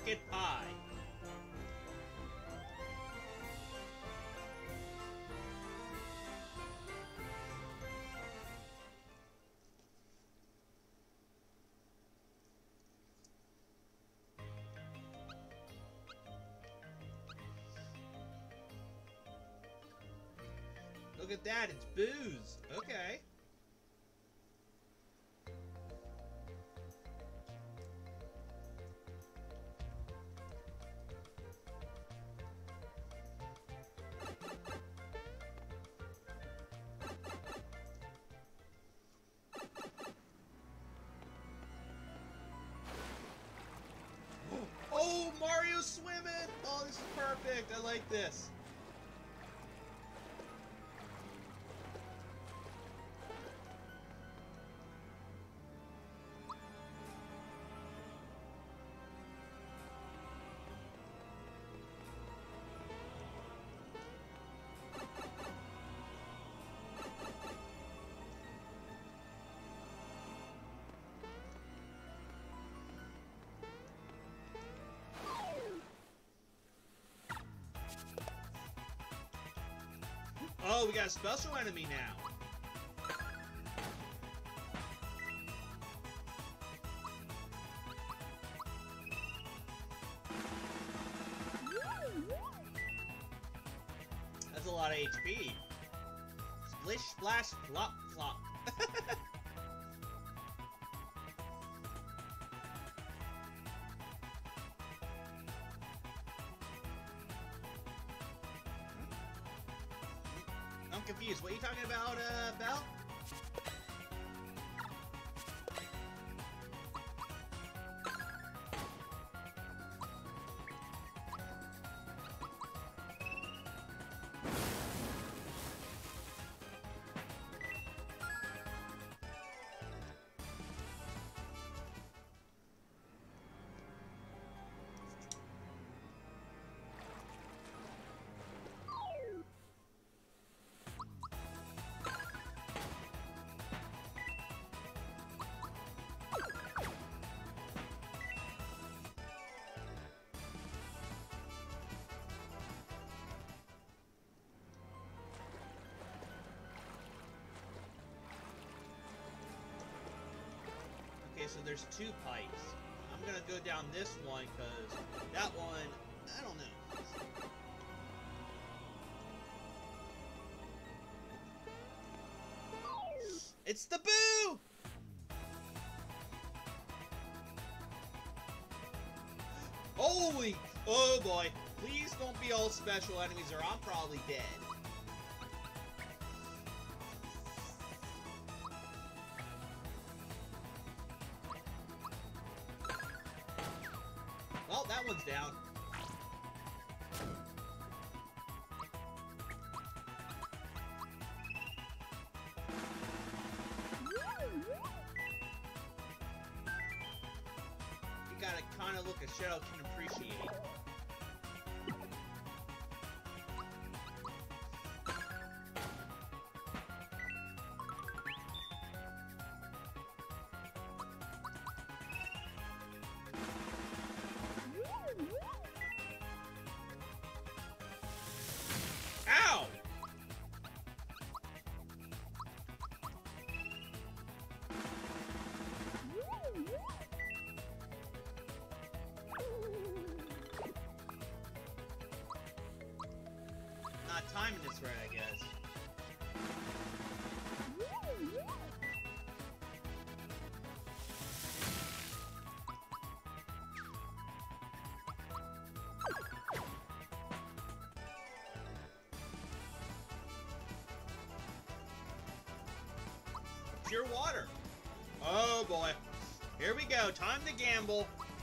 Cricket pie. Look at that, it's booze. Okay. Oh, Mario's swimming! Oh, this is perfect. I like this. Oh, we got a special enemy now. That's a lot of HP. Splish, splash, flop, flop. I'm confused. What are you talking about, Belle? Okay, so there's two pipes. I'm gonna go down this one, because that one, I don't know. It's the Boo! Holy, oh boy. Please don't be all special enemies or I'm probably dead. Well, that one's down. You gotta kind of look a Shadow can appreciate. Ow! Not timing this right, I guess. Pure water. Oh boy. Here we go. Time to gamble.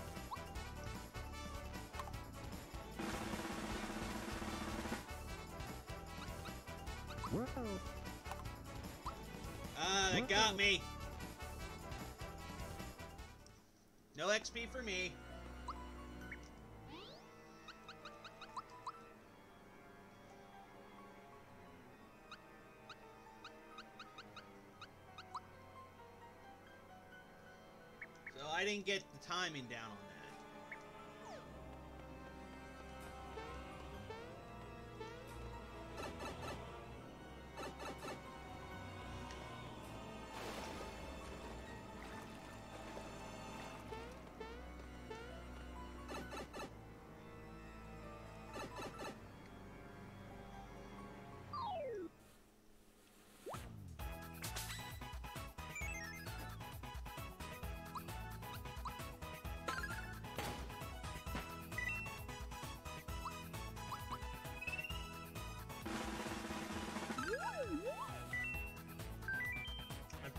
They got me. No XP for me. So I didn't get the timing down on that.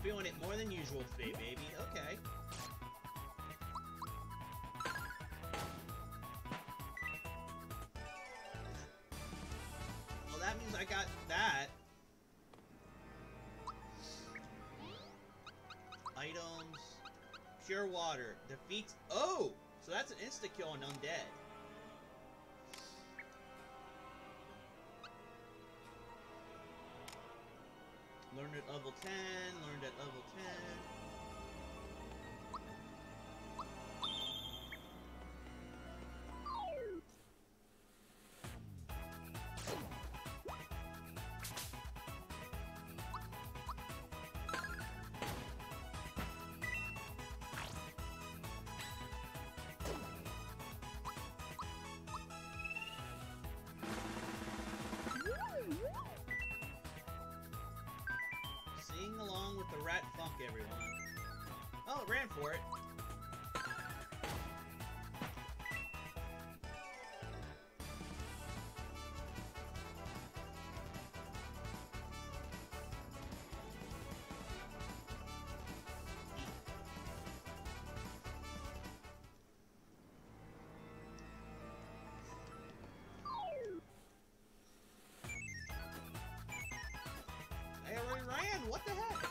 feeling it more than usual today, baby. Okay. Well, that means I got that. Items. Pure water. Defeats... Oh! So that's an insta-kill on undead. Learned at level 10. Learned at level 10. Sing along with the rat funk, everyone. Oh, it ran for it. I already ran! What the heck?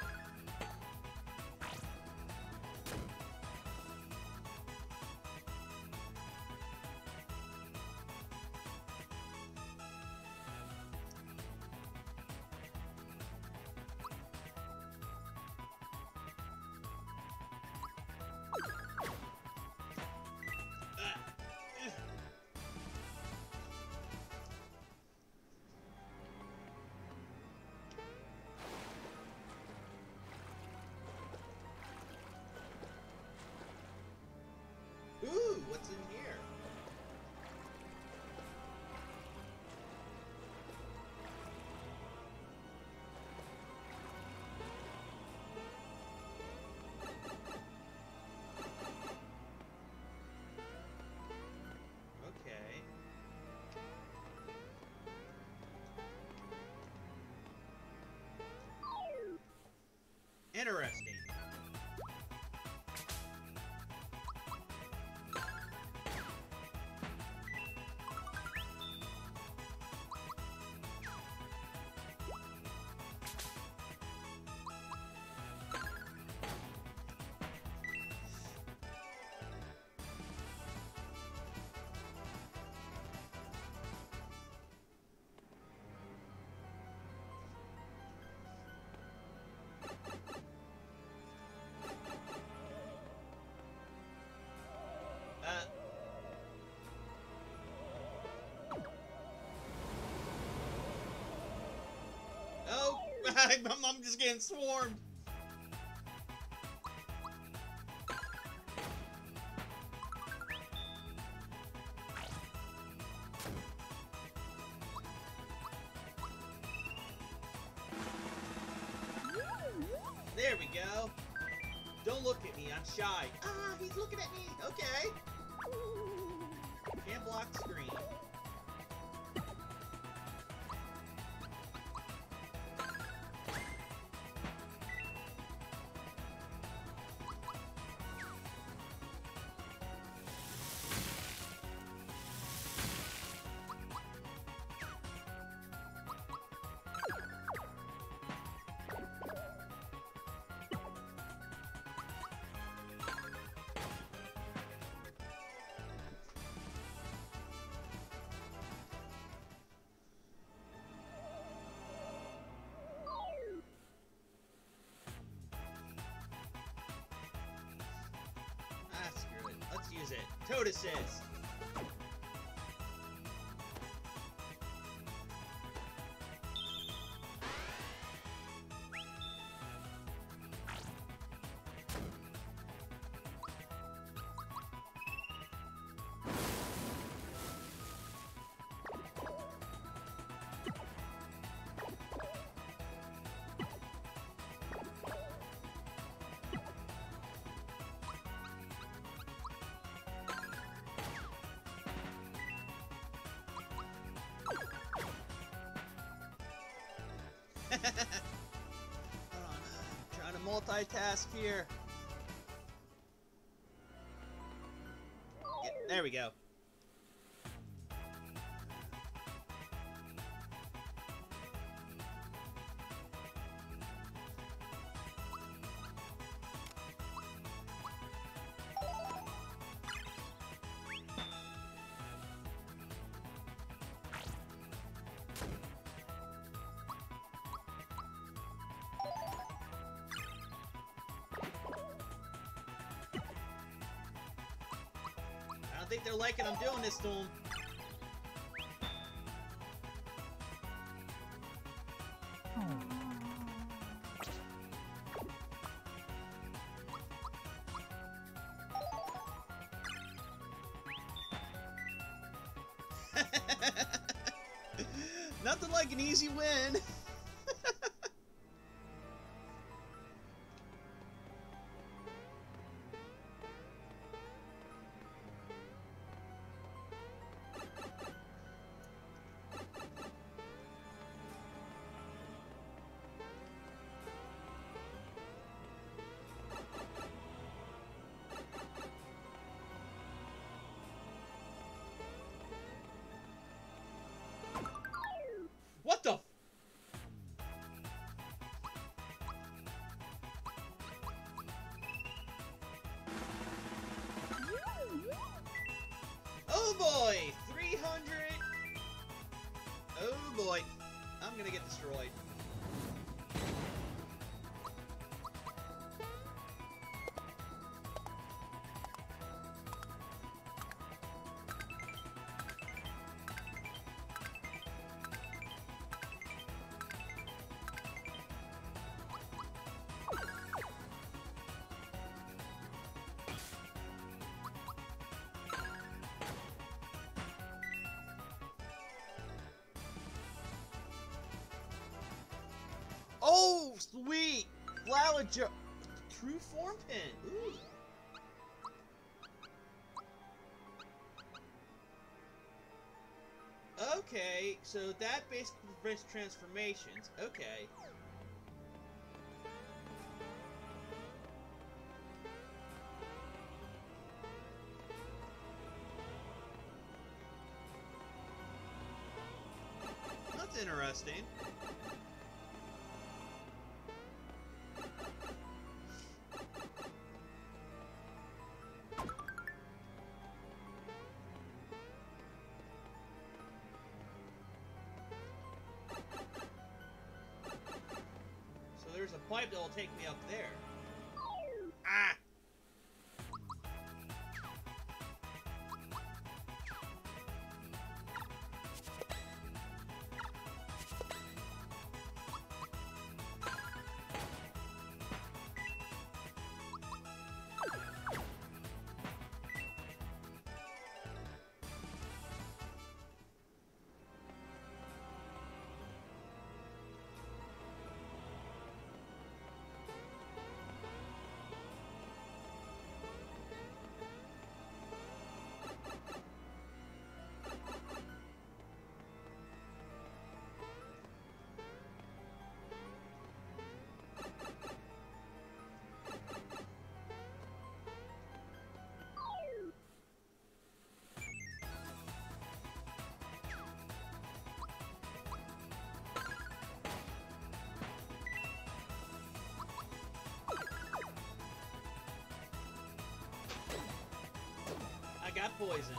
Ooh, what's in here? Okay. Interesting. Oh, I'm just getting swarmed. There we go. Don't look at me, I'm shy. Ah, he's looking at me. Okay. Can't block screen. Screw it. Let's use it. Toad assist. Hold on. Trying to multitask here. Yeah, there we go. I don't think they're liking I'm doing this to them. Nothing like an easy win. What the? Oh boy! 300! Oh boy. I'm gonna get destroyed. Oh, sweet! Flower jo- True form pin. Ooh. Okay, so that basically prevents transformations. Okay. That's interesting. So there's a pipe that will take me up there. Ah! I got poisoned.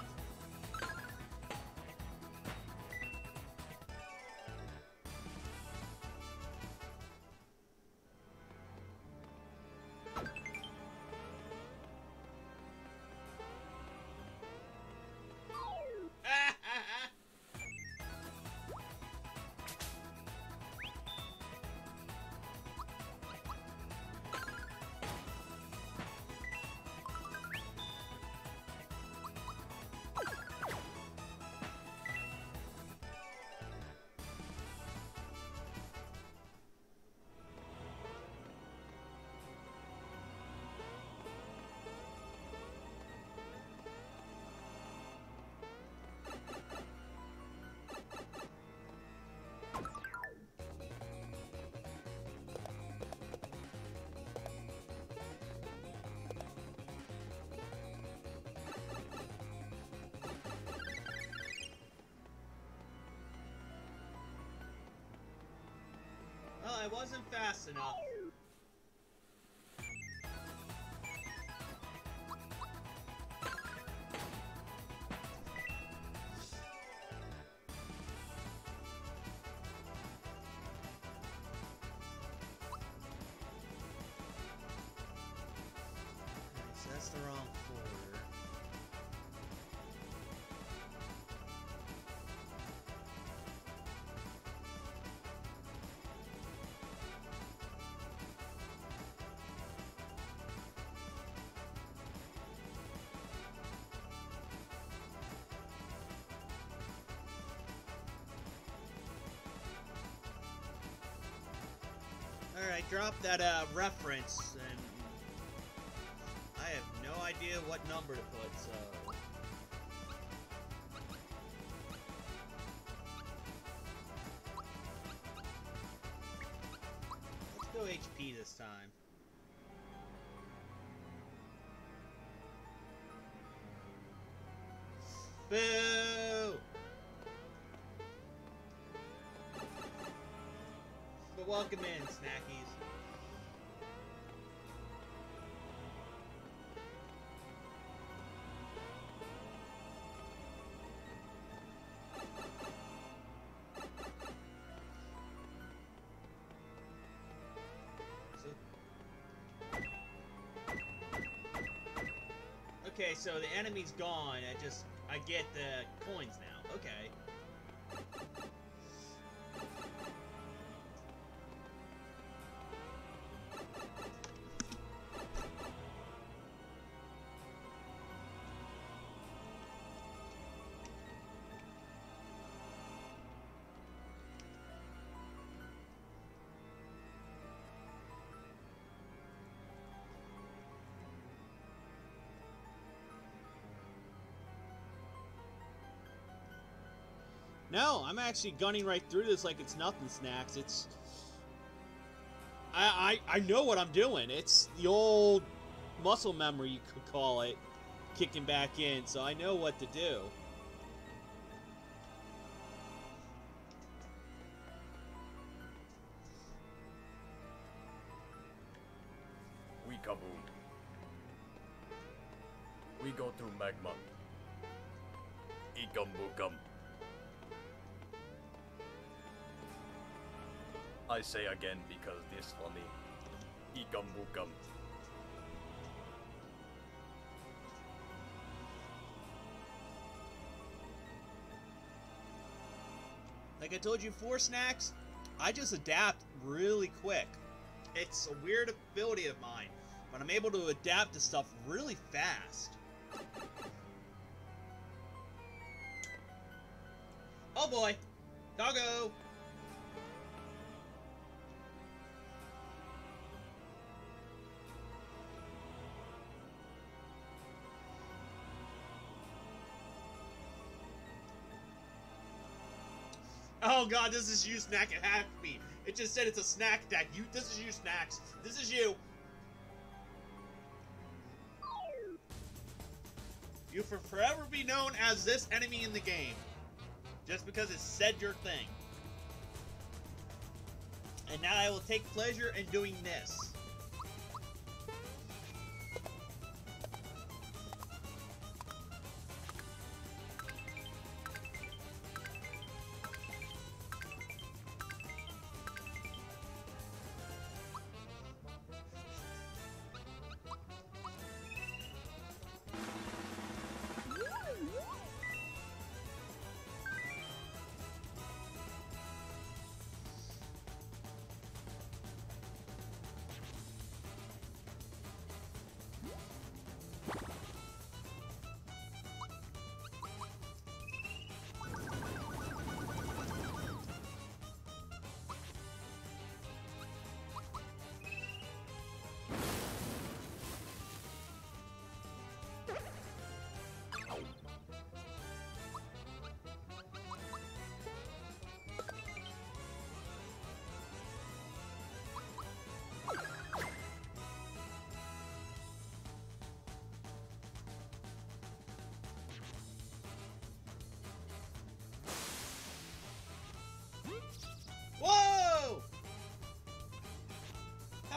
I wasn't fast enough. So that's the wrong quarter. Alright, drop that reference, and I have no idea what number to put, so... Let's go HP this time. Boo! But welcome in, Snackies. Okay, so the enemy's gone. I get the coins now. Okay. No, I'm actually gunning right through this like it's nothing, Snacks. It's... I know what I'm doing. It's the old muscle memory, you could call it, kicking back in, so I know what to do. We kaboom. We go through magma. Ikam bookam. I say again because this funny. Ikam bookam. Like I told you before, Snacks, I just adapt really quick. It's a weird ability of mine, but I'm able to adapt to stuff really fast. Oh boy! Doggo! Oh god, this is you, Snack. It hacked me. It just said it's a snack attack. This is you, Snacks. This is you. You will forever be known as this enemy in the game. Just because it said your thing. And now I will take pleasure in doing this.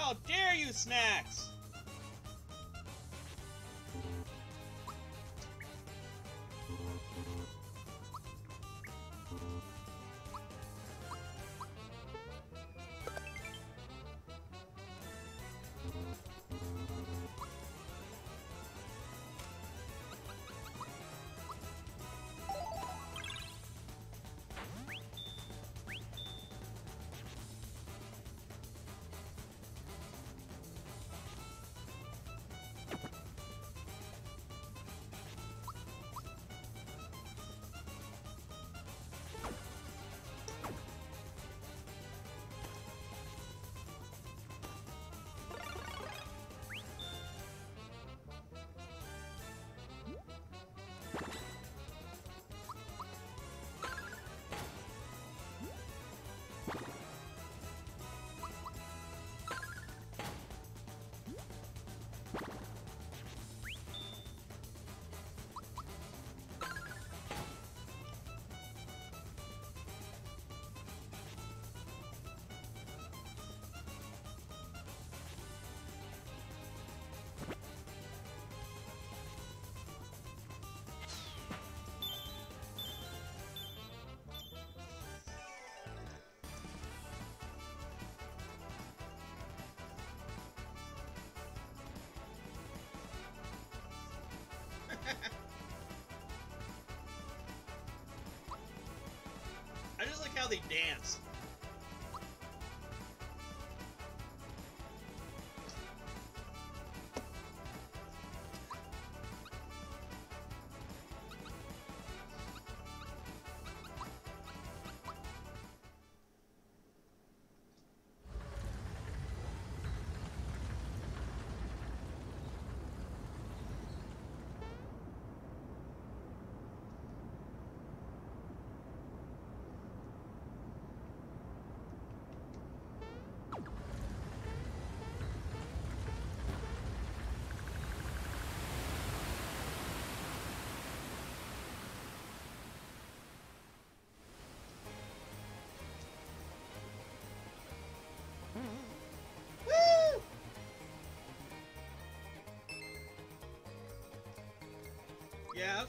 How dare you, Snacks! I just like how they dance. Woo! Yes.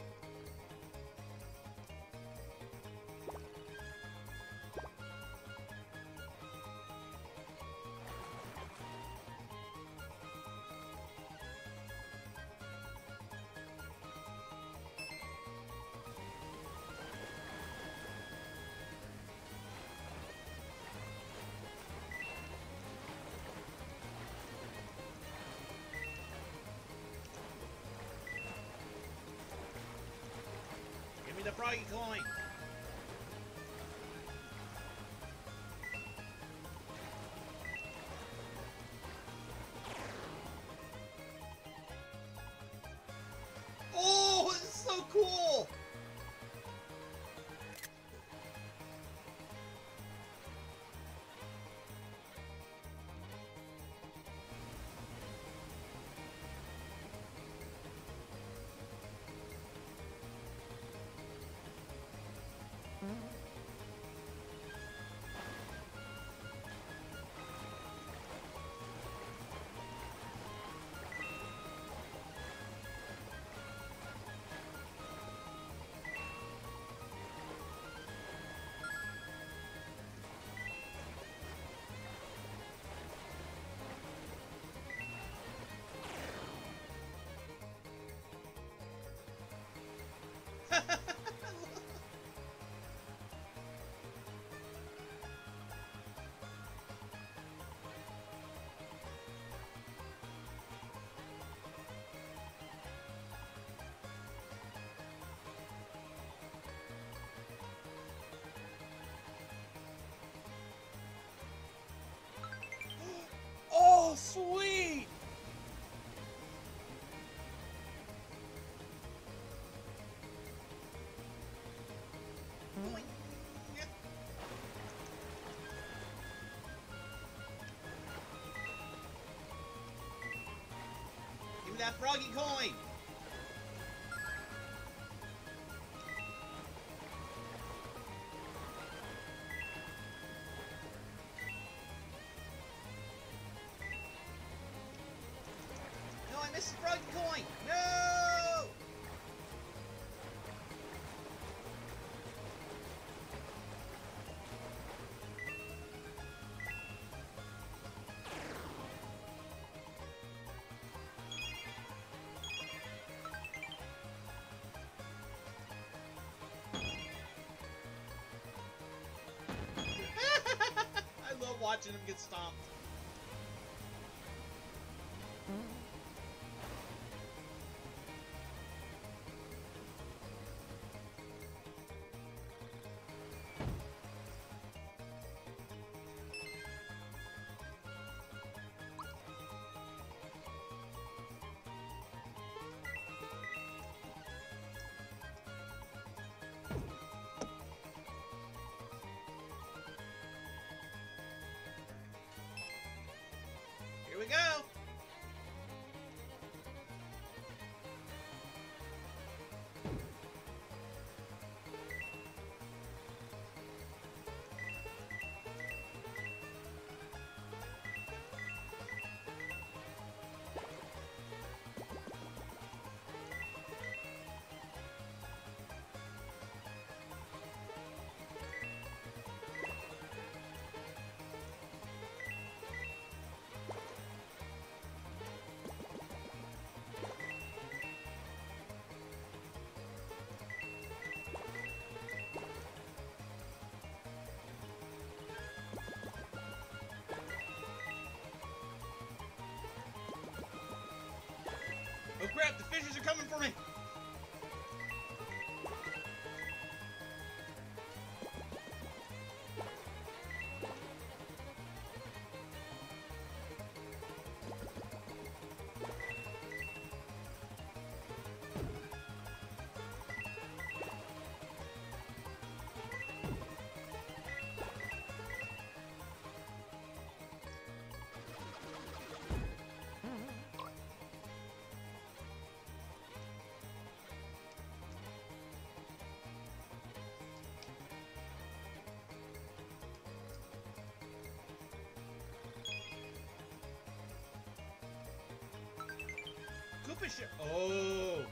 Give me the froggy coin. Oh, this is so cool. Oh, sweet! Boing. Yep. Give me that froggy coin! love watching him get stomped. Here we go. Oh crap, the fishes are coming for me! Koopa shell. Oh.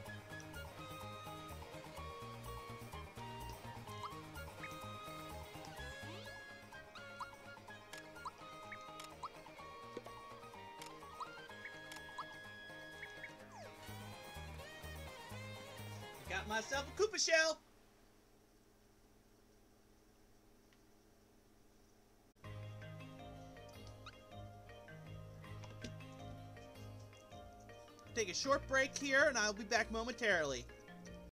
Got myself a Koopa shell. Take a short break here, and I'll be back momentarily.